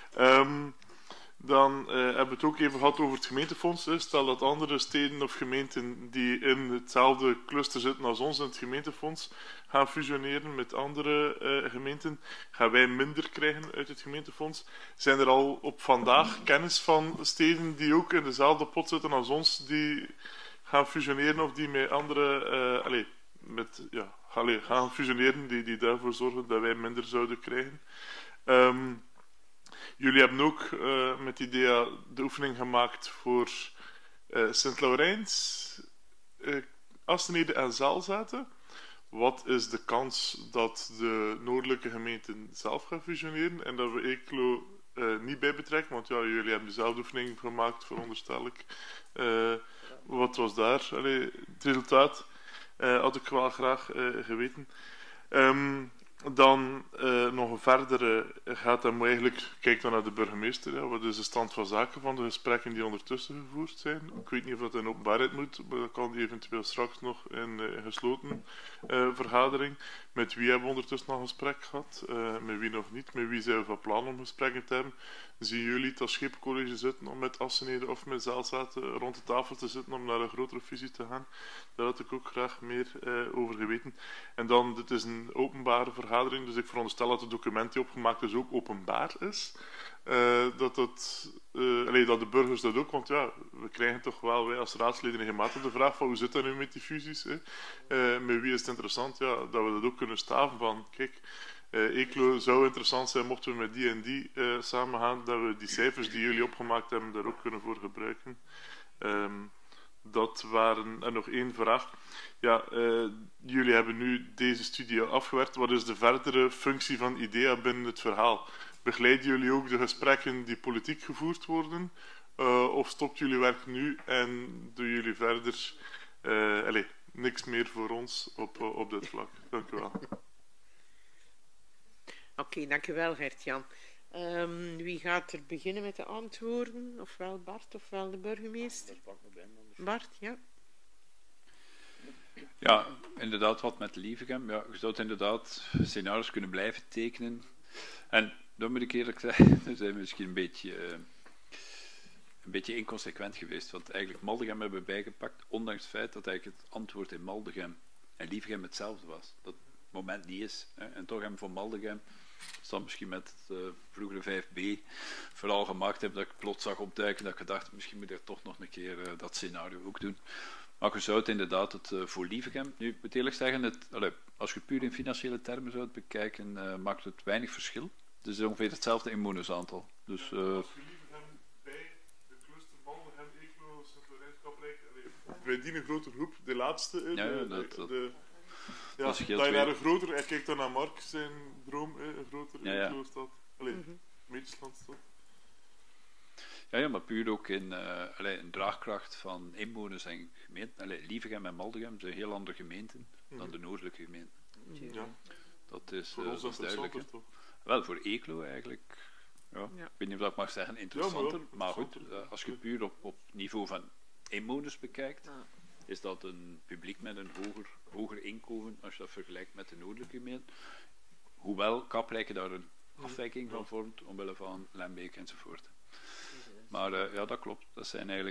Um, Dan uh, hebben we het ook even gehad over het gemeentefonds. Hè. Stel dat andere steden of gemeenten die in hetzelfde cluster zitten als ons in het gemeentefonds gaan fusioneren met andere uh, gemeenten, gaan wij minder krijgen uit het gemeentefonds. Zijn er al op vandaag kennis van steden die ook in dezelfde pot zitten als ons, die gaan fusioneren of die met andere, uh, allez, met, ja, allez, gaan fusioneren, die, die daarvoor zorgen dat wij minder zouden krijgen? Um, Jullie hebben ook uh, met IDEA de oefening gemaakt voor uh, Sint-Laurens, uh, Assenede en Zelzaten. Wat is de kans dat de noordelijke gemeenten zelf gaan fusioneren en dat we Eeklo uh, niet bij betrekken? Want ja, jullie hebben dezelfde oefening gemaakt, veronderstel ik. Uh, wat was daar? Allee, het resultaat uh, had ik wel graag uh, geweten. Um, Dan uh, nog een verdere gaat hem eigenlijk, kijkt dan naar de burgemeester, hè, wat is de stand van zaken van de gesprekken die ondertussen gevoerd zijn. Ik weet niet of dat in openbaarheid moet, maar dat kan die eventueel straks nog in uh, gesloten uh, vergadering. Met wie hebben we ondertussen nog een gesprek gehad, uh, met wie nog niet, met wie zijn we van plan om gesprekken te hebben. Zien jullie het als Schepencollege zitten om met Assenede of met Zelzaten rond de tafel te zitten om naar een grotere fusie te gaan? Daar had ik ook graag meer uh, over geweten. En dan, dit is een openbare vergadering, dus ik veronderstel dat het document die opgemaakt is ook openbaar is. Uh, dat, het, uh, allee, dat de burgers dat ook, want ja, we krijgen toch wel, wij als raadsleden regelmatig de vraag van hoe zit dat nu met die fusies? Hè? Uh, met wie is het interessant? Ja, dat we dat ook kunnen staven van, kijk, uh, Eeklo zou interessant zijn mochten we met die en die uh, samen gaan, dat we die cijfers die jullie opgemaakt hebben daar ook kunnen voor gebruiken. Um, dat waren, en nog één vraag. Ja, uh, jullie hebben nu deze studie afgewerkt. Wat is de verdere functie van IDEA binnen het verhaal? Begeleiden jullie ook de gesprekken die politiek gevoerd worden? Uh, of stopt jullie werk nu en doen jullie verder uh, allez, niks meer voor ons op, op dit vlak? Dank u wel. Oké, okay, dank u wel, Gert-Jan. Um, wie gaat er beginnen met de antwoorden? Ofwel Bart, ofwel de burgemeester? Bart, ja. Ja, inderdaad, wat met Lievegem. Ja, je zou inderdaad scenario's kunnen blijven tekenen. En dan moet ik eerlijk zeggen, we zijn misschien een beetje, uh, een beetje inconsequent geweest. Want eigenlijk Maldegem hebben we bijgepakt, ondanks het feit dat eigenlijk het antwoord in Maldegem en Lievegem hetzelfde was. Dat het moment niet is. Hè. En toch hebben we voor Maldegem, dat zal misschien met het uh, vroegere vijf b vooral gemaakt hebben, dat ik plots zag opduiken, dat ik gedacht, misschien moet ik toch nog een keer uh, dat scenario ook doen. Maar je zou het inderdaad het uh, voor Lievegem, nu ik moet eerlijk zeggen, het, allee, als je puur in financiële termen zou het bekijken, uh, maakt het weinig verschil. Het is ongeveer hetzelfde inwonersaantal. Dus, uh, als je Lievegem bij de cluster Maldegem, Eeklo, Sint-Laurens, Kaprijk, bij die een grote groep, de laatste, uh, ja, de, dat, dat, de, ja, dat, dat je naar een groter, hij kijkt dan naar Mark, zijn droom, uh, een grotere ja, ja. Eeklo-stad, alleen, Mm-hmm. Meetjeslandstad. Ja, ja, maar puur ook in uh, allee, een draagkracht van inwoners en gemeenten. Allee, Lievegem en Maldegem zijn heel andere gemeenten mm-hmm. dan de noordelijke gemeenten. Ja. Dat is, voor uh, ons dat is duidelijk. toch? Wel, voor Eeklo eigenlijk, ja, ja. Ik weet niet of ik mag zeggen interessanter, ja, maar, maar goed, uh, als je puur op, op niveau van inwoners bekijkt, ja. is dat een publiek met een hoger, hoger inkomen als je dat vergelijkt met de noordelijke gemeenten. Hoewel Kaprijke daar een afwijking van vormt, omwille van Lembeek enzovoort. Maar uh, ja, dat klopt. Dat zijn eigenlijk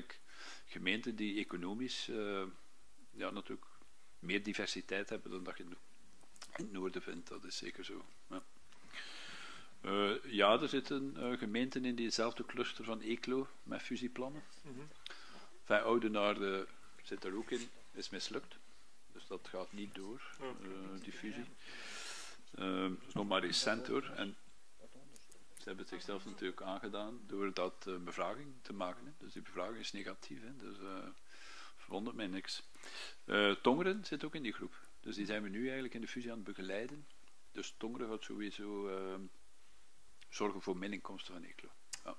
gemeenten die economisch uh, ja, natuurlijk meer diversiteit hebben dan dat je in het noorden vindt. Dat is zeker zo. Ja, uh, ja er zitten uh, gemeenten in diezelfde cluster van Eeklo met fusieplannen. Mm-hmm. Enfin, Oudenaarde zit er ook in, is mislukt. Dus dat gaat niet door, uh, die fusie. Uh, dat is nog maar recent hoor. En ze hebben het zichzelf natuurlijk aangedaan door dat uh, bevraging te maken. Hè. Dus die bevraging is negatief. Hè. Dus uh, verwondert mij niks. Uh, Tongeren zit ook in die groep. Dus die zijn we nu eigenlijk in de fusie aan het begeleiden. Dus Tongeren gaat sowieso uh, zorgen voor mininkomsten van Eeklo. Ja.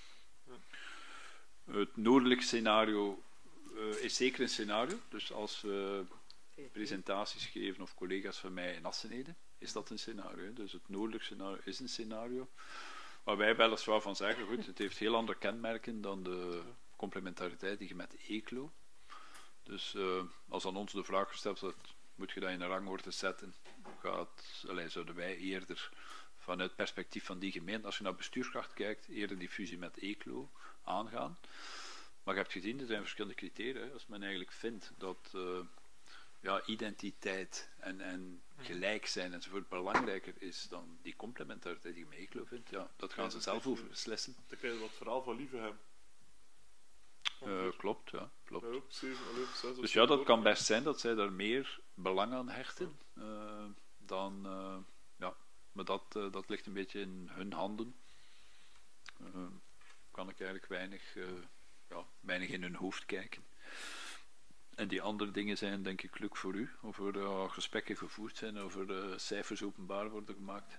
Het noordelijk scenario uh, is zeker een scenario. Dus als we presentaties geven of collega's van mij in Assenede, is dat een scenario. Hè. Dus het noordelijk scenario is een scenario. Waar wij weliswaar van zeggen, goed, het heeft heel andere kenmerken dan de complementariteit die je met Eeklo. Dus uh, als aan ons de vraag gesteld wordt, moet je dat in een rangorde zetten, gaat, allez, zouden wij eerder vanuit het perspectief van die gemeente, als je naar bestuurskracht kijkt, eerder die fusie met Eeklo aangaan. Maar je hebt gezien, er zijn verschillende criteria. Hè. Als men eigenlijk vindt dat uh, ja, identiteit en, en gelijk zijn enzovoort belangrijker is dan die complementariteit die je met Eeklo vindt, ja, dat gaan ze zelf over beslissen. Dan krijg je wat verhaal van Lievegem. Uh, klopt, ja. Klopt. Ja, zeven, elf, zes, dus ja, dat kan best zijn dat zij daar meer belang aan hechten uh, dan... Uh, ja, maar dat, uh, dat ligt een beetje in hun handen. Uh, kan ik eigenlijk weinig, uh, ja, weinig in hun hoofd kijken. En die andere dingen zijn denk ik leuk voor u, of er uh, gesprekken gevoerd zijn, of er uh, cijfers openbaar worden gemaakt.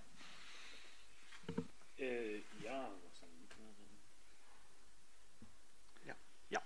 Uh, ja, ja, ja.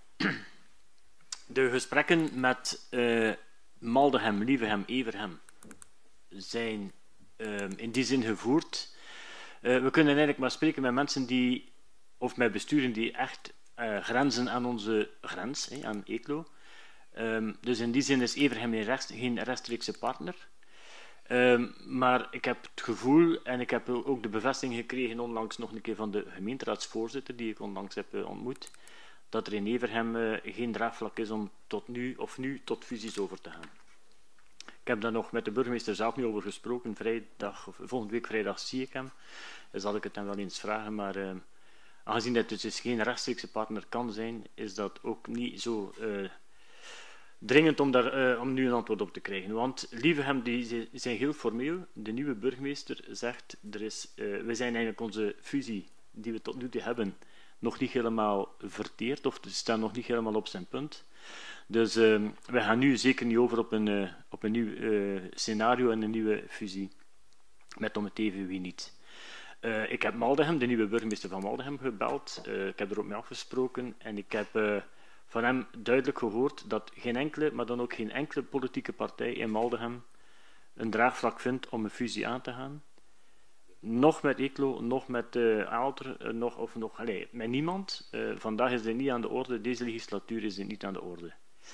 De gesprekken met uh, Maldegem, Lievegem, Evergem zijn uh, in die zin gevoerd. Uh, we kunnen eigenlijk maar spreken met mensen die, of met besturen die echt uh, grenzen aan onze grens, hè, aan Eeklo. Um, dus in die zin is Evergem geen, rest, geen rechtstreekse partner. Um, maar ik heb het gevoel, en ik heb ook de bevestiging gekregen onlangs nog een keer van de gemeenteraadsvoorzitter, die ik onlangs heb uh, ontmoet, dat er in Evergem uh, geen draagvlak is om tot nu, of nu tot fusies over te gaan. Ik heb daar nog met de burgemeester zelf niet over gesproken. Vrijdag, of volgende week vrijdag zie ik hem. Dan zal ik het hem wel eens vragen, maar uh, aangezien het dus geen rechtstreekse partner kan zijn, is dat ook niet zo... Uh, dringend om, daar, uh, om nu een antwoord op te krijgen. Want Lievegem, die zijn heel formeel. De nieuwe burgemeester zegt, er is, uh, we zijn eigenlijk onze fusie die we tot nu toe hebben nog niet helemaal verteerd, of staan nog niet helemaal op zijn punt. Dus uh, we gaan nu zeker niet over op een, uh, op een nieuw uh, scenario en een nieuwe fusie. Met om het even wie niet. Uh, ik heb Maldegem, de nieuwe burgemeester van Maldegem, gebeld. Uh, ik heb er ook mee afgesproken en ik heb... Uh, van hem duidelijk gehoord dat geen enkele, maar dan ook geen enkele politieke partij in Maldegem een draagvlak vindt om een fusie aan te gaan. Nog met Eeklo, nog met uh, Aalter, uh, nog, of nog, allez, met niemand. Uh, vandaag is dit niet aan de orde, deze legislatuur is dit niet aan de orde.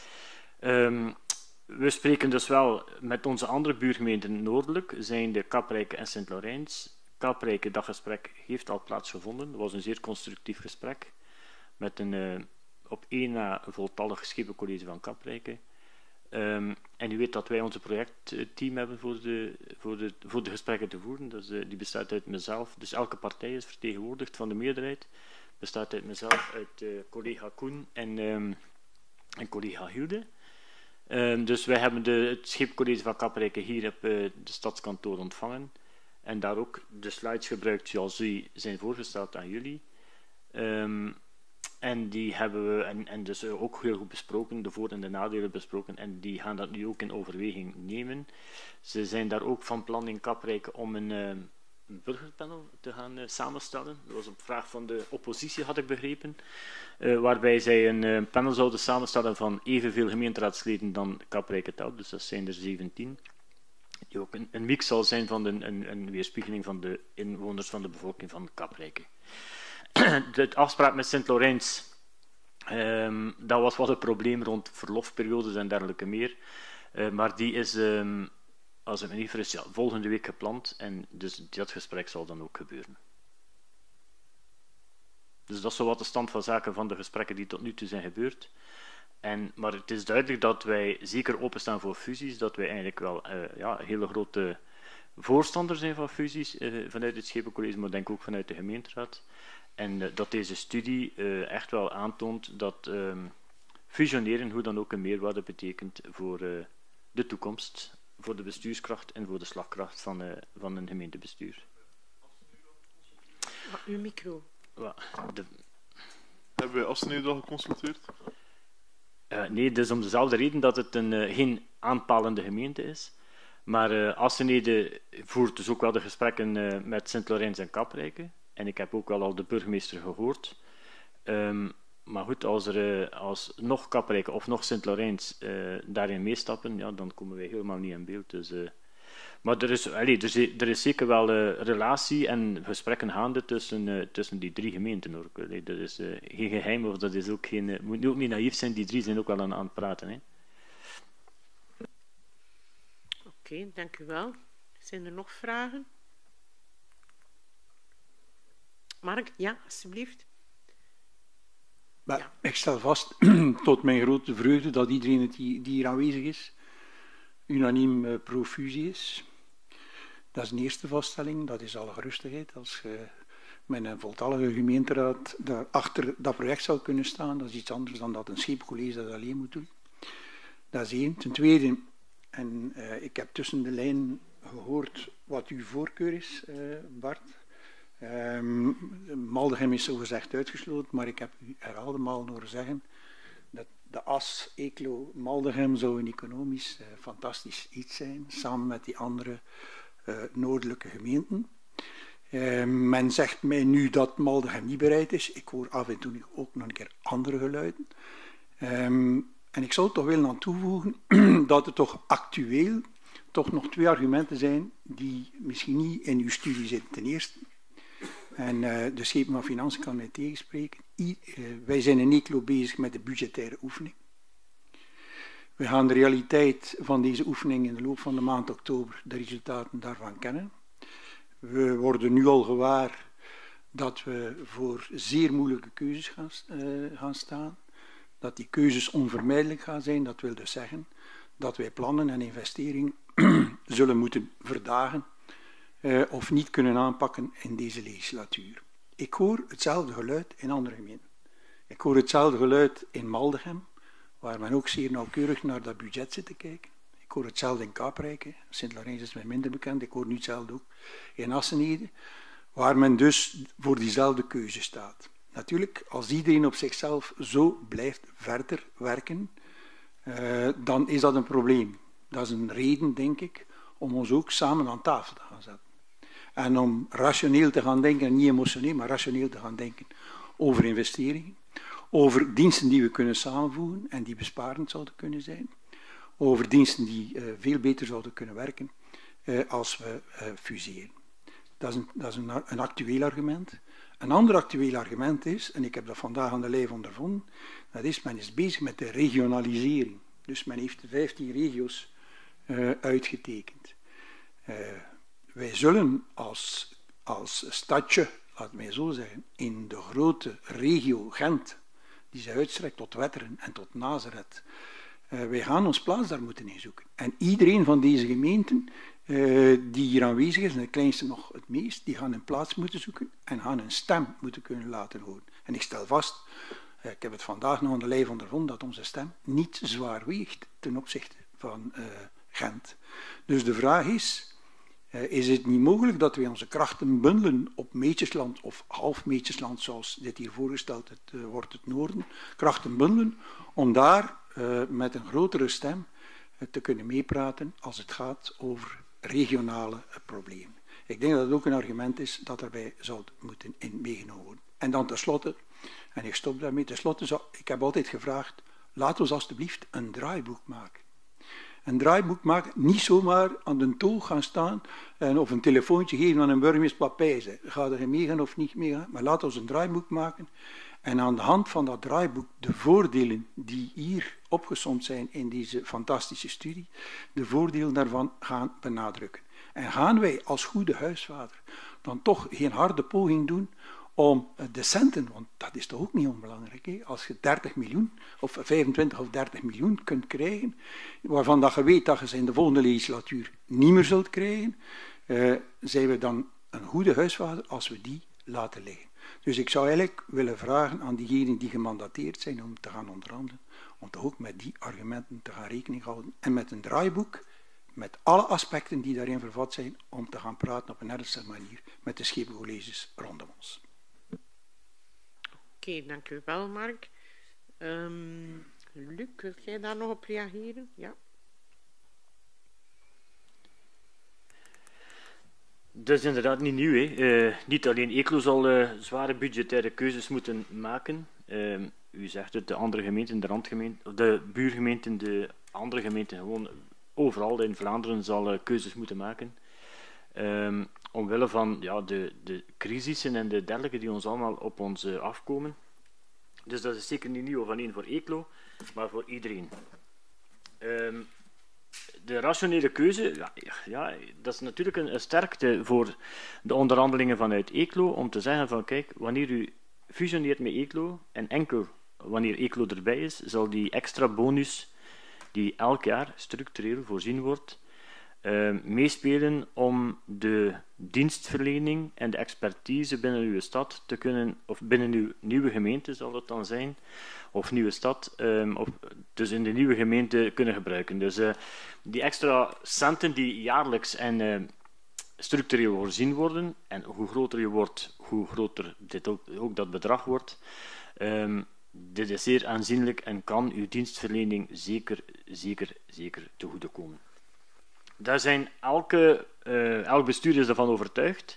Um, we spreken dus wel met onze andere buurgemeenten noordelijk, zijn de Kaprijke en Sint-Laurens. Kaprijke, dat gesprek heeft al plaatsgevonden. Dat was een zeer constructief gesprek met een... Uh, op één na een voltallig schepencollege van Kaprijke. Um, en u weet dat wij onze projectteam hebben voor de, voor de, voor de gesprekken te voeren. Dus, uh, die bestaat uit mezelf. Dus elke partij is vertegenwoordigd van de meerderheid. Bestaat uit mezelf, uit uh, collega Koen en, um, en collega Hilde. Um, dus wij hebben de, het schepencollege van Kaprijke hier op uh, de stadskantoor ontvangen. En daar ook de slides gebruikt zoals die zijn voorgesteld aan jullie. Um, En die hebben we en, en dus ook heel goed besproken, de voor- en de nadelen besproken. En die gaan dat nu ook in overweging nemen. Ze zijn daar ook van plan in Kaprijke om een, uh, een burgerpanel te gaan uh, samenstellen. Dat was op vraag van de oppositie, had ik begrepen. Uh, waarbij zij een uh, panel zouden samenstellen van evenveel gemeenteraadsleden dan Kaprijke telt. Dus dat zijn er zeventien. Die ook een, een mix zal zijn van de, een, een weerspiegeling van de inwoners van de bevolking van Kaprijke. De afspraak met Sint-Laurens, um, dat was wat een probleem rond verlofperiodes en dergelijke meer. Uh, maar die is, um, als het me niet vergis, ja, volgende week gepland en dus dat gesprek zal dan ook gebeuren. Dus dat is zo wat de stand van zaken van de gesprekken die tot nu toe zijn gebeurd. En, maar het is duidelijk dat wij zeker openstaan voor fusies, dat wij eigenlijk wel uh, ja, hele grote voorstander zijn van fusies uh, vanuit het Schepencollege, maar denk ook vanuit de gemeenteraad. En uh, dat deze studie uh, echt wel aantoont dat uh, fusioneren hoe dan ook een meerwaarde betekent voor uh, de toekomst, voor de bestuurskracht en voor de slagkracht van, uh, van een gemeentebestuur. Uw micro. Ja, de... Hebben wij Assenede al geconsulteerd? Uh, nee, dus om dezelfde reden dat het een, uh, geen aanpalende gemeente is. Maar uh, Assenede voert dus ook wel de gesprekken uh, met Sint-Laurens en Kaprijke. En ik heb ook wel al de burgemeester gehoord. Um, maar goed, als er uh, als nog Kaprijke of nog Sint-Laurens uh, daarin meestappen, ja, dan komen wij helemaal niet in beeld. Dus, uh, maar er is, allee, er, is, er is zeker wel uh, relatie en gesprekken gaande tussen, uh, tussen die drie gemeenten. Hoor. Allee, dat is uh, geen geheim, of dat is ook geen... Uh, moet ook niet naïef zijn, die drie zijn ook wel aan, aan het praten. Hè. Oké, okay, dank u wel. Zijn er nog vragen? Mark, ja, alstublieft. Maar ja. Ik stel vast, tot mijn grote vreugde, dat iedereen het die, die hier aanwezig is, unaniem uh, pro-fusie is. Dat is een eerste vaststelling, dat is alle gerustigheid. Als je met een voltallige gemeenteraad daar achter dat project zou kunnen staan, dat is iets anders dan dat een scheepcollege dat alleen moet doen. Dat is één. Ten tweede, en uh, ik heb tussen de lijnen gehoord wat uw voorkeur is, uh, Bart. Um, Maldegem is zogezegd uitgesloten, maar ik heb u herhaalde malen horen zeggen dat de as Eeklo-Maldegem zou een economisch uh, fantastisch iets zijn, samen met die andere uh, noordelijke gemeenten. Uh, men zegt mij nu dat Maldegem niet bereid is. Ik hoor af en toe ook nog een keer andere geluiden. Um, en ik zou toch willen aan toevoegen dat er toch actueel toch nog twee argumenten zijn die misschien niet in uw studie zitten. Ten eerste, en uh, de schepen van Financiën kan mij tegenspreken, I, uh, wij zijn in Eeklo bezig met de budgettaire oefening. We gaan de realiteit van deze oefening in de loop van de maand oktober, de resultaten daarvan kennen. We worden nu al gewaar dat we voor zeer moeilijke keuzes gaan, uh, gaan staan. Dat die keuzes onvermijdelijk gaan zijn, dat wil dus zeggen dat wij plannen en investeringen zullen moeten verdagen uh, of niet kunnen aanpakken in deze legislatuur. Ik hoor hetzelfde geluid in andere gemeenten. Ik hoor hetzelfde geluid in Maldegem, waar men ook zeer nauwkeurig naar dat budget zit te kijken. Ik hoor hetzelfde in Kaprijke, Sint-Laurens is mij minder bekend, ik hoor nu hetzelfde ook in Assenede, waar men dus voor diezelfde keuze staat. Natuurlijk, als iedereen op zichzelf zo blijft verder werken, uh, dan is dat een probleem. Dat is een reden, denk ik, om ons ook samen aan tafel te gaan zetten. En om rationeel te gaan denken, niet emotioneel, maar rationeel te gaan denken over investeringen, over diensten die we kunnen samenvoegen en die besparend zouden kunnen zijn, over diensten die uh, veel beter zouden kunnen werken uh, als we uh, fuseren. Dat is, een, dat is een, een actueel argument. Een ander actueel argument is, en ik heb dat vandaag aan de lijf ondervonden, dat is, men is bezig met de regionalisering. Dus men heeft de vijftien regio's uh, uitgetekend. Uh, wij zullen als, als stadje, laat mij zo zeggen, in de grote regio Gent, die zich uitstrekt tot Wetteren en tot Nazareth, uh, wij gaan ons plaats daar moeten inzoeken. En iedereen van deze gemeenten Uh, die hier aanwezig is, en de kleinste nog het meest, die gaan een plaats moeten zoeken en gaan een stem moeten kunnen laten horen. En ik stel vast, uh, ik heb het vandaag nog aan de lijf ondervonden, dat onze stem niet zwaar weegt ten opzichte van uh, Gent. Dus de vraag is, uh, is het niet mogelijk dat wij onze krachten bundelen op Meetjesland of half Meetjesland, zoals dit hier voorgesteld het, uh, wordt, het noorden, krachten bundelen, om daar uh, met een grotere stem uh, te kunnen meepraten als het gaat over regionale problemen. Ik denk dat het ook een argument is dat daarbij zou moeten in meegenomen worden. En dan tenslotte, en ik stop daarmee, tenslotte zou, ik heb altijd gevraagd, laten we alstublieft een draaiboek maken. Een draaiboek maken, niet zomaar aan de toog gaan staan en of een telefoontje geven aan een burgemeester wat pijzen. Ga er meegaan of niet meegaan, maar laten we een draaiboek maken en aan de hand van dat draaiboek de voordelen die hier opgesomd zijn in deze fantastische studie, de voordelen daarvan gaan benadrukken. En gaan wij als goede huisvader dan toch geen harde poging doen om de centen, want dat is toch ook niet onbelangrijk, hè? Als je dertig miljoen of vijfentwintig of dertig miljoen kunt krijgen, waarvan dat je weet dat je ze in de volgende legislatuur niet meer zult krijgen, uh, zijn we dan een goede huisvader als we die laten liggen. Dus ik zou eigenlijk willen vragen aan diegenen die gemandateerd zijn om te gaan onderhandelen, om toch ook met die argumenten te gaan rekening houden en met een draaiboek, met alle aspecten die daarin vervat zijn, om te gaan praten op een ernstige manier met de scheepcolleges rondom ons. Oké, okay, dank u wel, Mark. Um, Luc, wil jij daar nog op reageren? Ja. Dat is inderdaad niet nieuw. Hè. Uh, niet alleen Eeklo zal uh, zware budgettaire keuzes moeten maken. Uh, u zegt het, de andere gemeenten, de randgemeenten, de buurgemeenten, de andere gemeenten, gewoon overal in Vlaanderen zal uh, keuzes moeten maken. Um, omwille van ja, de, de crisissen en de dergelijke die ons allemaal op ons uh, afkomen. Dus dat is zeker niet nieuw, of alleen voor Eeklo, maar voor iedereen. Um, de rationele keuze, ja, ja, dat is natuurlijk een, een sterkte voor de onderhandelingen vanuit Eeklo, om te zeggen van kijk, wanneer u fusioneert met Eeklo, en enkel wanneer Eeklo erbij is, zal die extra bonus die elk jaar structureel voorzien wordt, Uh, meespelen om de dienstverlening en de expertise binnen uw stad te kunnen, of binnen uw nieuwe gemeente zal het dan zijn, of nieuwe stad, um, of dus in de nieuwe gemeente kunnen gebruiken. Dus uh, die extra centen die jaarlijks en uh, structureel voorzien worden, en hoe groter je wordt, hoe groter dit ook, ook dat bedrag wordt, um, dit is zeer aanzienlijk en kan uw dienstverlening zeker, zeker, zeker te goede komen. Daar zijn elke, uh, elk bestuur is ervan overtuigd.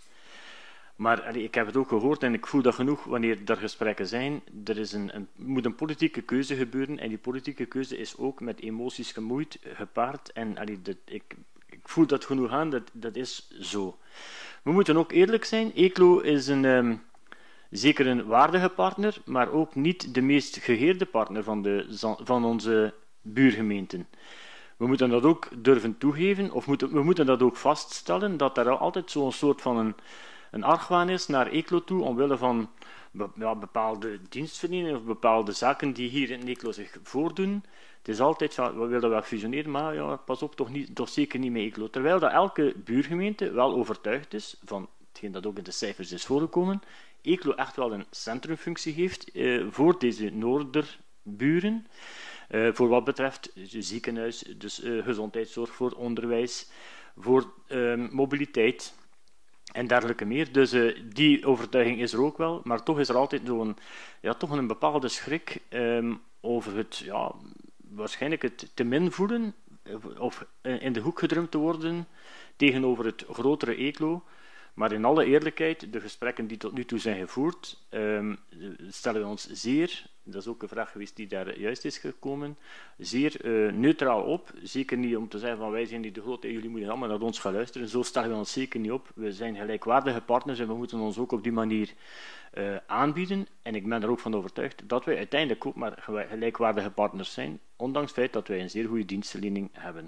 Maar allee, ik heb het ook gehoord en ik voel dat genoeg wanneer er gesprekken zijn. Er is een, een, moet een politieke keuze gebeuren en die politieke keuze is ook met emoties gemoeid, gepaard. En allee, dat, ik, ik voel dat genoeg aan, dat, dat is zo. We moeten ook eerlijk zijn. Eeklo is een, um, zeker een waardige partner, maar ook niet de meest geheerde partner van, de, van onze buurgemeenten. We moeten dat ook durven toegeven, of moeten, we moeten dat ook vaststellen, dat er altijd zo'n soort van een, een argwaan is naar Eeklo toe, omwille van be, ja, bepaalde dienstverlening of bepaalde zaken die hier in Eeklo zich voordoen. Het is altijd van, we willen wel fusioneren, maar ja, pas op, toch, niet, toch zeker niet met Eeklo. Terwijl dat elke buurgemeente wel overtuigd is, van hetgeen dat ook in de cijfers is voorgekomen, Eeklo echt wel een centrumfunctie heeft eh, voor deze noorderburen. Uh, voor wat betreft ziekenhuis, dus uh, gezondheidszorg, voor onderwijs, voor uh, mobiliteit en dergelijke meer. Dus uh, die overtuiging is er ook wel, maar toch is er altijd zo'n, ja, toch een bepaalde schrik um, over het, ja, waarschijnlijk het te min voelen of in de hoek gedrumd te worden tegenover het grotere Eeklo. Maar in alle eerlijkheid, de gesprekken die tot nu toe zijn gevoerd, um, stellen we ons zeer, dat is ook een vraag geweest die daar juist is gekomen, zeer uh, neutraal op. Zeker niet om te zeggen van wij zijn niet de grote en jullie moeten allemaal naar ons gaan luisteren. Zo stellen we ons zeker niet op. We zijn gelijkwaardige partners en we moeten ons ook op die manier uh, aanbieden. En ik ben er ook van overtuigd dat wij uiteindelijk ook maar gelijkwaardige partners zijn, ondanks het feit dat wij een zeer goede dienstverlening hebben.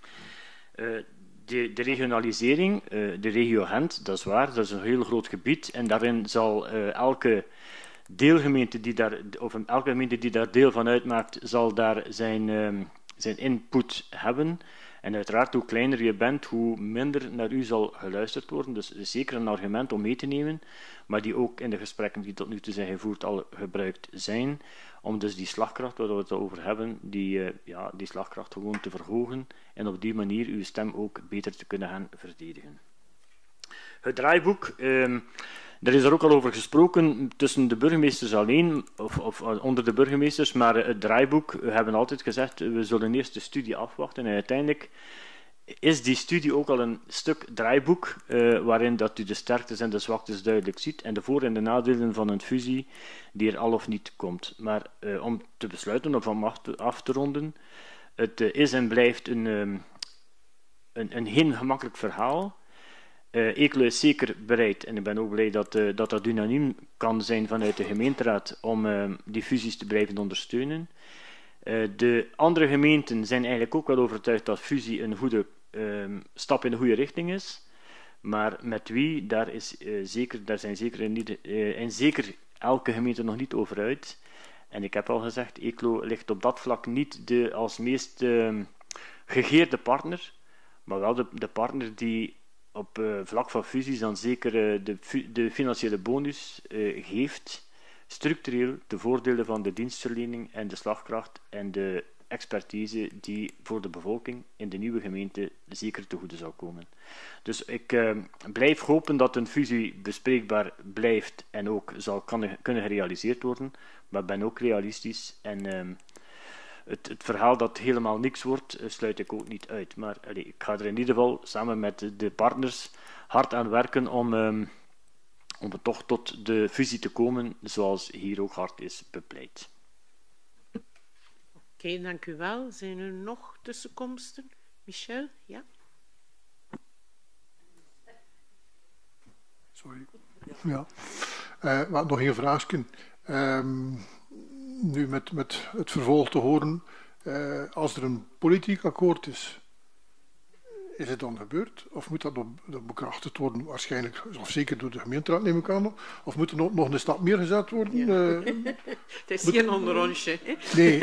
Uh, De, de regionalisering, uh, de regio Gent, dat is waar, dat is een heel groot gebied en daarin zal uh, elke deelgemeente die daar, of elke gemeente die daar deel van uitmaakt, zal daar zijn, um, zijn input hebben. En uiteraard, hoe kleiner je bent, hoe minder naar u zal geluisterd worden. Dus zeker een argument om mee te nemen, maar die ook in de gesprekken die tot nu toe zijn gevoerd al gebruikt zijn, om dus die slagkracht, waar we het over hebben, die, uh, ja, die slagkracht gewoon te verhogen en op die manier uw stem ook beter te kunnen gaan verdedigen. Het draaiboek, um, daar is er ook al over gesproken tussen de burgemeesters alleen, of, of onder de burgemeesters, maar het draaiboek, we hebben altijd gezegd, we zullen eerst de studie afwachten en uiteindelijk is die studie ook al een stuk draaiboek, uh, waarin dat u de sterktes en de zwaktes duidelijk ziet en de voor- en de nadelen van een fusie die er al of niet komt. Maar uh, om te besluiten of om af te, af te ronden, het uh, is en blijft een, um, een, een heel gemakkelijk verhaal. Uh, Eeklo is zeker bereid, en ik ben ook blij dat uh, dat, dat unaniem kan zijn vanuit de gemeenteraad, om uh, die fusies te blijven ondersteunen. Uh, de andere gemeenten zijn eigenlijk ook wel overtuigd dat fusie een goede uh, stap in de goede richting is. Maar met wie, daar, is, uh, zeker, daar zijn zeker niet, uh, en zeker elke gemeente nog niet over uit. En ik heb al gezegd, Eeklo ligt op dat vlak niet de, als meest uh, gegeerde partner, maar wel de, de partner die op uh, vlak van fusies dan zeker uh, de, de financiële bonus uh, geeft, structureel de voordelen van de dienstverlening en de slagkracht en de expertise die voor de bevolking in de nieuwe gemeente zeker te goede zou komen. Dus ik uh, blijf hopen dat een fusie bespreekbaar blijft en ook zal kan, kunnen gerealiseerd worden, maar ben ook realistisch en uh, het, het verhaal dat helemaal niks wordt, uh, sluit ik ook niet uit. Maar allee, ik ga er in ieder geval samen met de partners hard aan werken om, um, om er toch tot de fusie te komen, zoals hier ook hard is bepleit. Oké, okay, dank u wel. Zijn er nog tussenkomsten? Michel, ja? Sorry. Ja. Uh, maar nog een vraagje. Um, nu met, met het vervolg te horen, uh, als er een politiek akkoord is, is het dan gebeurd? Of moet dat nog bekrachtigd worden? Waarschijnlijk, of zeker door de gemeenteraad neem ik aan. Of moet er nog, nog een stap meer gezet worden? Ja. Uh, het is moet... geen onderrondje. Nee.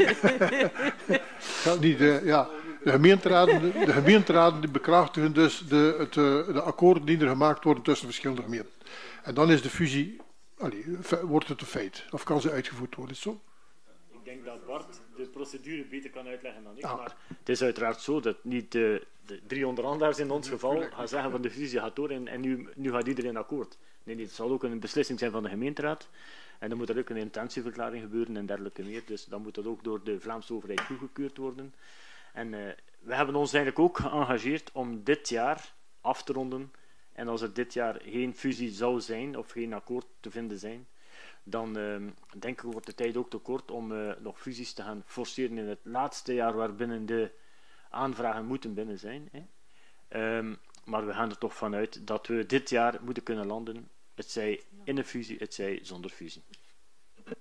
ja, niet, uh, ja. De gemeenteraden, de, de gemeenteraden die bekrachtigen dus de, het, uh, de akkoorden die er gemaakt worden tussen verschillende gemeenten. En dan is de fusie, allee, wordt het een feit. Of kan ze uitgevoerd worden, is zo? Ik denk dat Bart de procedure beter kan uitleggen dan ik, ah. maar het is uiteraard zo dat niet de, de drie onderhandelaars in ons geval gaan zeggen van de fusie gaat door en, en nu, nu gaat iedereen akkoord. Nee, nee, het zal ook een beslissing zijn van de gemeenteraad en dan moet er ook een intentieverklaring gebeuren en dergelijke meer, dus dan moet dat ook door de Vlaamse overheid goedgekeurd worden. En uh, we hebben ons eigenlijk ook geëngageerd om dit jaar af te ronden en als er dit jaar geen fusie zou zijn of geen akkoord te vinden zijn, dan uh, denk ik wordt de tijd ook te kort om uh, nog fusies te gaan forceren in het laatste jaar waarbinnen de aanvragen moeten binnen zijn. Hè. Um, maar we gaan er toch vanuit dat we dit jaar moeten kunnen landen, het zij in een fusie, het zij zonder fusie. Oké,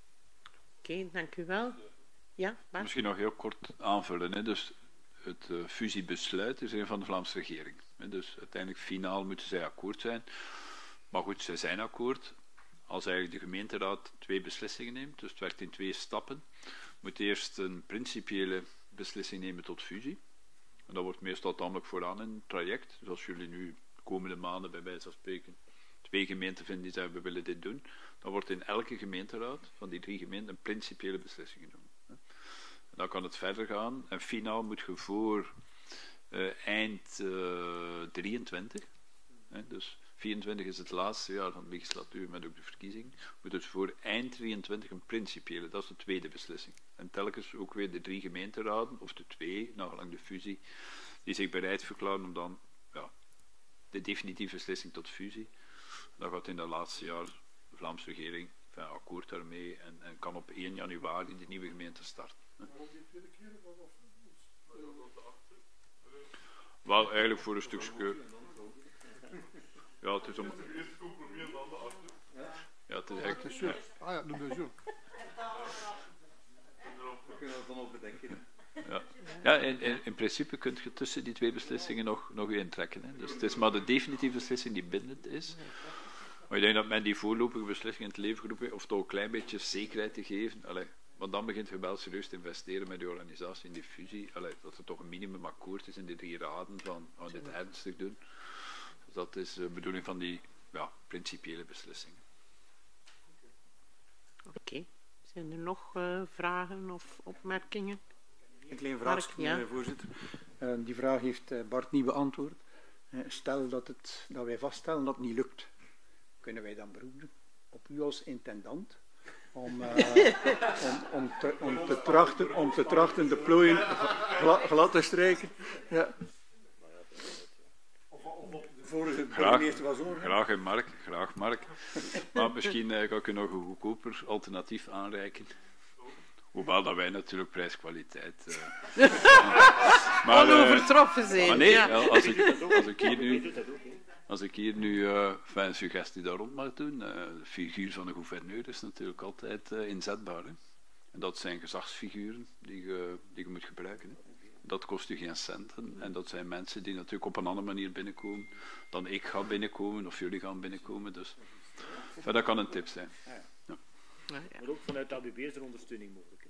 okay, dank u wel. Ja, Bart? Misschien nog heel kort aanvullen. Hè. Dus het uh, fusiebesluit is een van de Vlaamse regering. Hè. Dus uiteindelijk finaal moeten zij akkoord zijn. Maar goed, zij zijn akkoord. Als eigenlijk de gemeenteraad twee beslissingen neemt, dus het werkt in twee stappen, moet eerst een principiële beslissing nemen tot fusie. En dat wordt meestal tamelijk vooraan in het traject. Dus als jullie nu de komende maanden bij wijze van spreken twee gemeenten vinden die zeggen we willen dit doen, dan wordt in elke gemeenteraad van die drie gemeenten een principiële beslissing genomen. En dan kan het verder gaan en finaal moet je voor uh, eind uh, drieëntwintig, hè, dus vierentwintig is het laatste jaar van de legislatuur met ook de verkiezing, moet dus voor eind drieëntwintig een principiële, dat is de tweede beslissing. En telkens ook weer de drie gemeenteraden, of de twee, nagelang de fusie, die zich bereid verklaren om dan ja, de definitieve beslissing tot fusie. Dan gaat in dat laatste jaar de Vlaamse regering enfin, akkoord daarmee en, en kan op één januari de nieuwe gemeente starten. Hè. Wel, eigenlijk voor een stukje... Ja, het is om... Ja, het is eigenlijk... Ja. Ah ja, noem dat zo. We kunnen dat dan ook bedenken. Ja, ja in, in, in principe kun je tussen die twee beslissingen nog, nog intrekken. Hè. Dus het is maar de definitieve beslissing die bindend is. Maar ik denk dat men die voorlopige beslissing in het leven geroepen of toch een klein beetje zekerheid te geven. Allee, want dan begint je wel serieus te investeren met die organisatie in die fusie. Allee, dat er toch een minimum akkoord is in die drie raden van gaan we dit ernstig doen. Dus dat is de bedoeling van die ja, principiële beslissingen. Oké. Okay. Zijn er nog uh, vragen of opmerkingen? Een klein vraag, ja. Voorzitter. Uh, die vraag heeft uh, Bart niet beantwoord. Uh, stel dat, het, dat wij vaststellen dat het niet lukt. Kunnen wij dan beroepen op u als intendant om, uh, om, om, te, om, te trachten, om te trachten de plooien glad, glad te strijken? Ja. Vorige graag, graag, Mark, graag Mark. Maar misschien uh, ga ik u nog een goedkoper alternatief aanreiken. Hoewel dat wij natuurlijk prijskwaliteit... Uh, maar, onovertroffen zijn. Maar nee, ja. als, ik, als ik hier nu... Als ik hier nu uh, een suggestie daar rond mag doen, uh, de figuur van de gouverneur is natuurlijk altijd uh, inzetbaar. Hè? En dat zijn gezagsfiguren die je, die je moet gebruiken. Hè? dat kost u geen centen. En dat zijn mensen die natuurlijk op een andere manier binnenkomen dan ik ga binnenkomen of jullie gaan binnenkomen. Dus enfin, dat kan een tip zijn. Ja. Ja. Maar ook vanuit A B B is er ondersteuning mogelijk.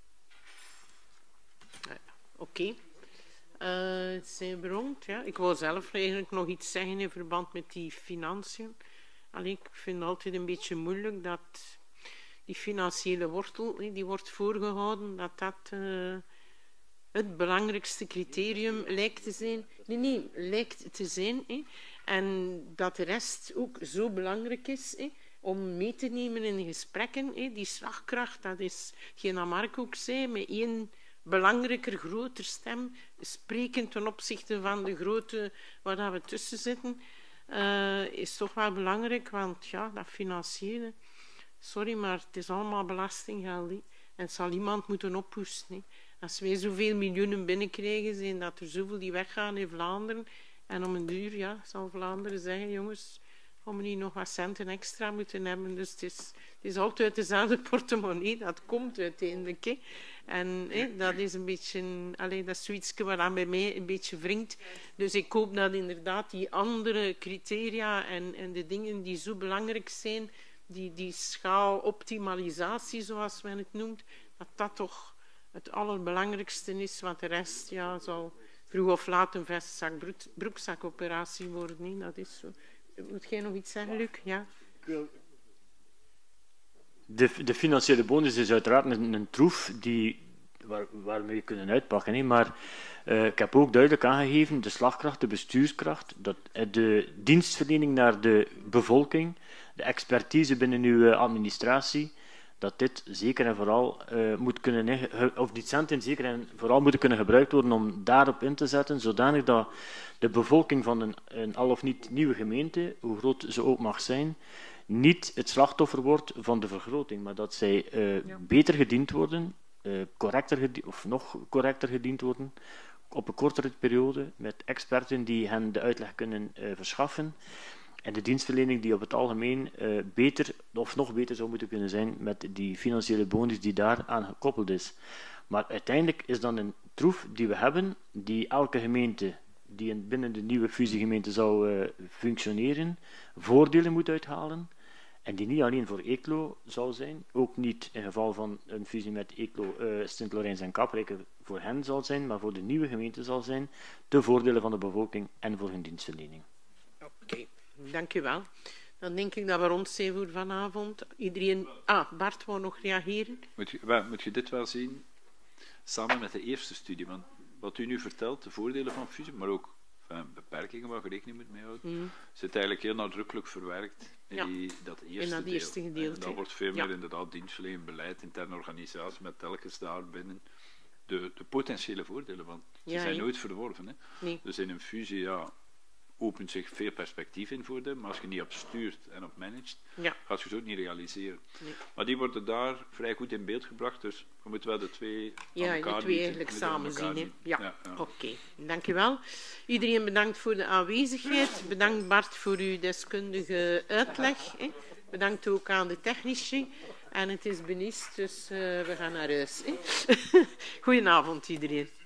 Ja, Oké. Okay. Uh, zijn we rond? Ja. Ik wou zelf eigenlijk nog iets zeggen in verband met die financiën. Allee, ik vind het altijd een beetje moeilijk dat die financiële wortel, die wordt voorgehouden, dat dat uh, het belangrijkste criterium lijkt te zijn. Nee, nee, lijkt te zijn. Hè. En dat de rest ook zo belangrijk is hè, om mee te nemen in de gesprekken. Hè. Die slagkracht, dat is hetgeen Mark ook zei, met één belangrijker, groter stem, spreken ten opzichte van de grote waar we tussen zitten, uh, is toch wel belangrijk, want ja, dat financiële, sorry, maar het is allemaal belastinggeld. Hè. En het zal iemand moeten ophoesten. Hè. Als wij zoveel miljoenen binnenkrijgen, zijn dat er zoveel die weggaan in Vlaanderen. En om een duur ja, zal Vlaanderen zeggen, jongens, om we niet nog wat centen extra moeten hebben. Dus het is, het is altijd uit dezelfde portemonnee. Dat komt uiteindelijk. Hè. En hè, dat is een beetje, allee, dat is zoiets wat aan bij mij een beetje wringt. Dus ik hoop dat inderdaad die andere criteria en, en de dingen die zo belangrijk zijn, die, die schaaloptimalisatie, zoals men het noemt, dat dat toch het allerbelangrijkste is, want de rest ja, zal vroeg of laat een vestzak broekzakoperatie worden. Nee, dat is zo. Moet jij nog iets zeggen, Luc? Ja. De, de financiële bonus is uiteraard een, een troef die, waar, waarmee we kunnen uitpakken. Hè. Maar uh, ik heb ook duidelijk aangegeven, de slagkracht, de bestuurskracht, dat, de dienstverlening naar de bevolking, de expertise binnen uw administratie, dat dit zeker en vooral uh, moet kunnen, of die centen zeker en vooral moeten kunnen gebruikt worden om daarop in te zetten, zodanig dat de bevolking van een, een al of niet nieuwe gemeente, hoe groot ze ook mag zijn, niet het slachtoffer wordt van de vergroting, maar dat zij uh, ja. beter gediend worden, uh, correcter gediend, of nog correcter gediend worden, op een kortere periode, met experten die hen de uitleg kunnen uh, verschaffen. En de dienstverlening die op het algemeen uh, beter of nog beter zou moeten kunnen zijn met die financiële bonus die daaraan gekoppeld is. Maar uiteindelijk is dan een troef die we hebben, die elke gemeente die in, binnen de nieuwe fusiegemeente zou uh, functioneren, voordelen moet uithalen. En die niet alleen voor Eeklo zou zijn, ook niet in geval van een fusie met Eeklo, uh, Sint-Lorijns en Kaprijke voor hen zal zijn, maar voor de nieuwe gemeente zal zijn, de voordelen van de bevolking en voor hun dienstverlening. Oké. Okay. Dank u wel. Dan denk ik dat we rond zijn voor vanavond. Iedereen... Ah, Bart wou nog reageren. Moet je, wel, moet je dit wel zien, samen met de eerste studie. Want wat u nu vertelt, de voordelen van fusie, maar ook enfin, beperkingen waar je rekening moet mee houden, mm. zit eigenlijk heel nadrukkelijk verwerkt in, ja. die, dat eerste, in dat deel. eerste gedeelte. En dat wordt veel meer ja. inderdaad dienstverlening, beleid, interne organisatie, met telkens daarbinnen de, de potentiële voordelen. Want ze ja, zijn ja. nooit verworven. Hè. Nee. Dus in een fusie, ja... opent zich veel perspectief in voor them, maar als je niet op stuurt en op managt, ja. gaat je het ook niet realiseren. Nee. Maar die worden daar vrij goed in beeld gebracht, dus we moeten wel de twee ja, aan elkaar de twee bieden, eigenlijk samen zien. zien. Ja, ja, ja. oké. Okay. Dank u wel. Iedereen bedankt voor de aanwezigheid. Bedankt Bart voor uw deskundige uitleg. Hè. Bedankt ook aan de technici. En het is benieuwd, dus uh, we gaan naar huis. Hè. Goedenavond iedereen.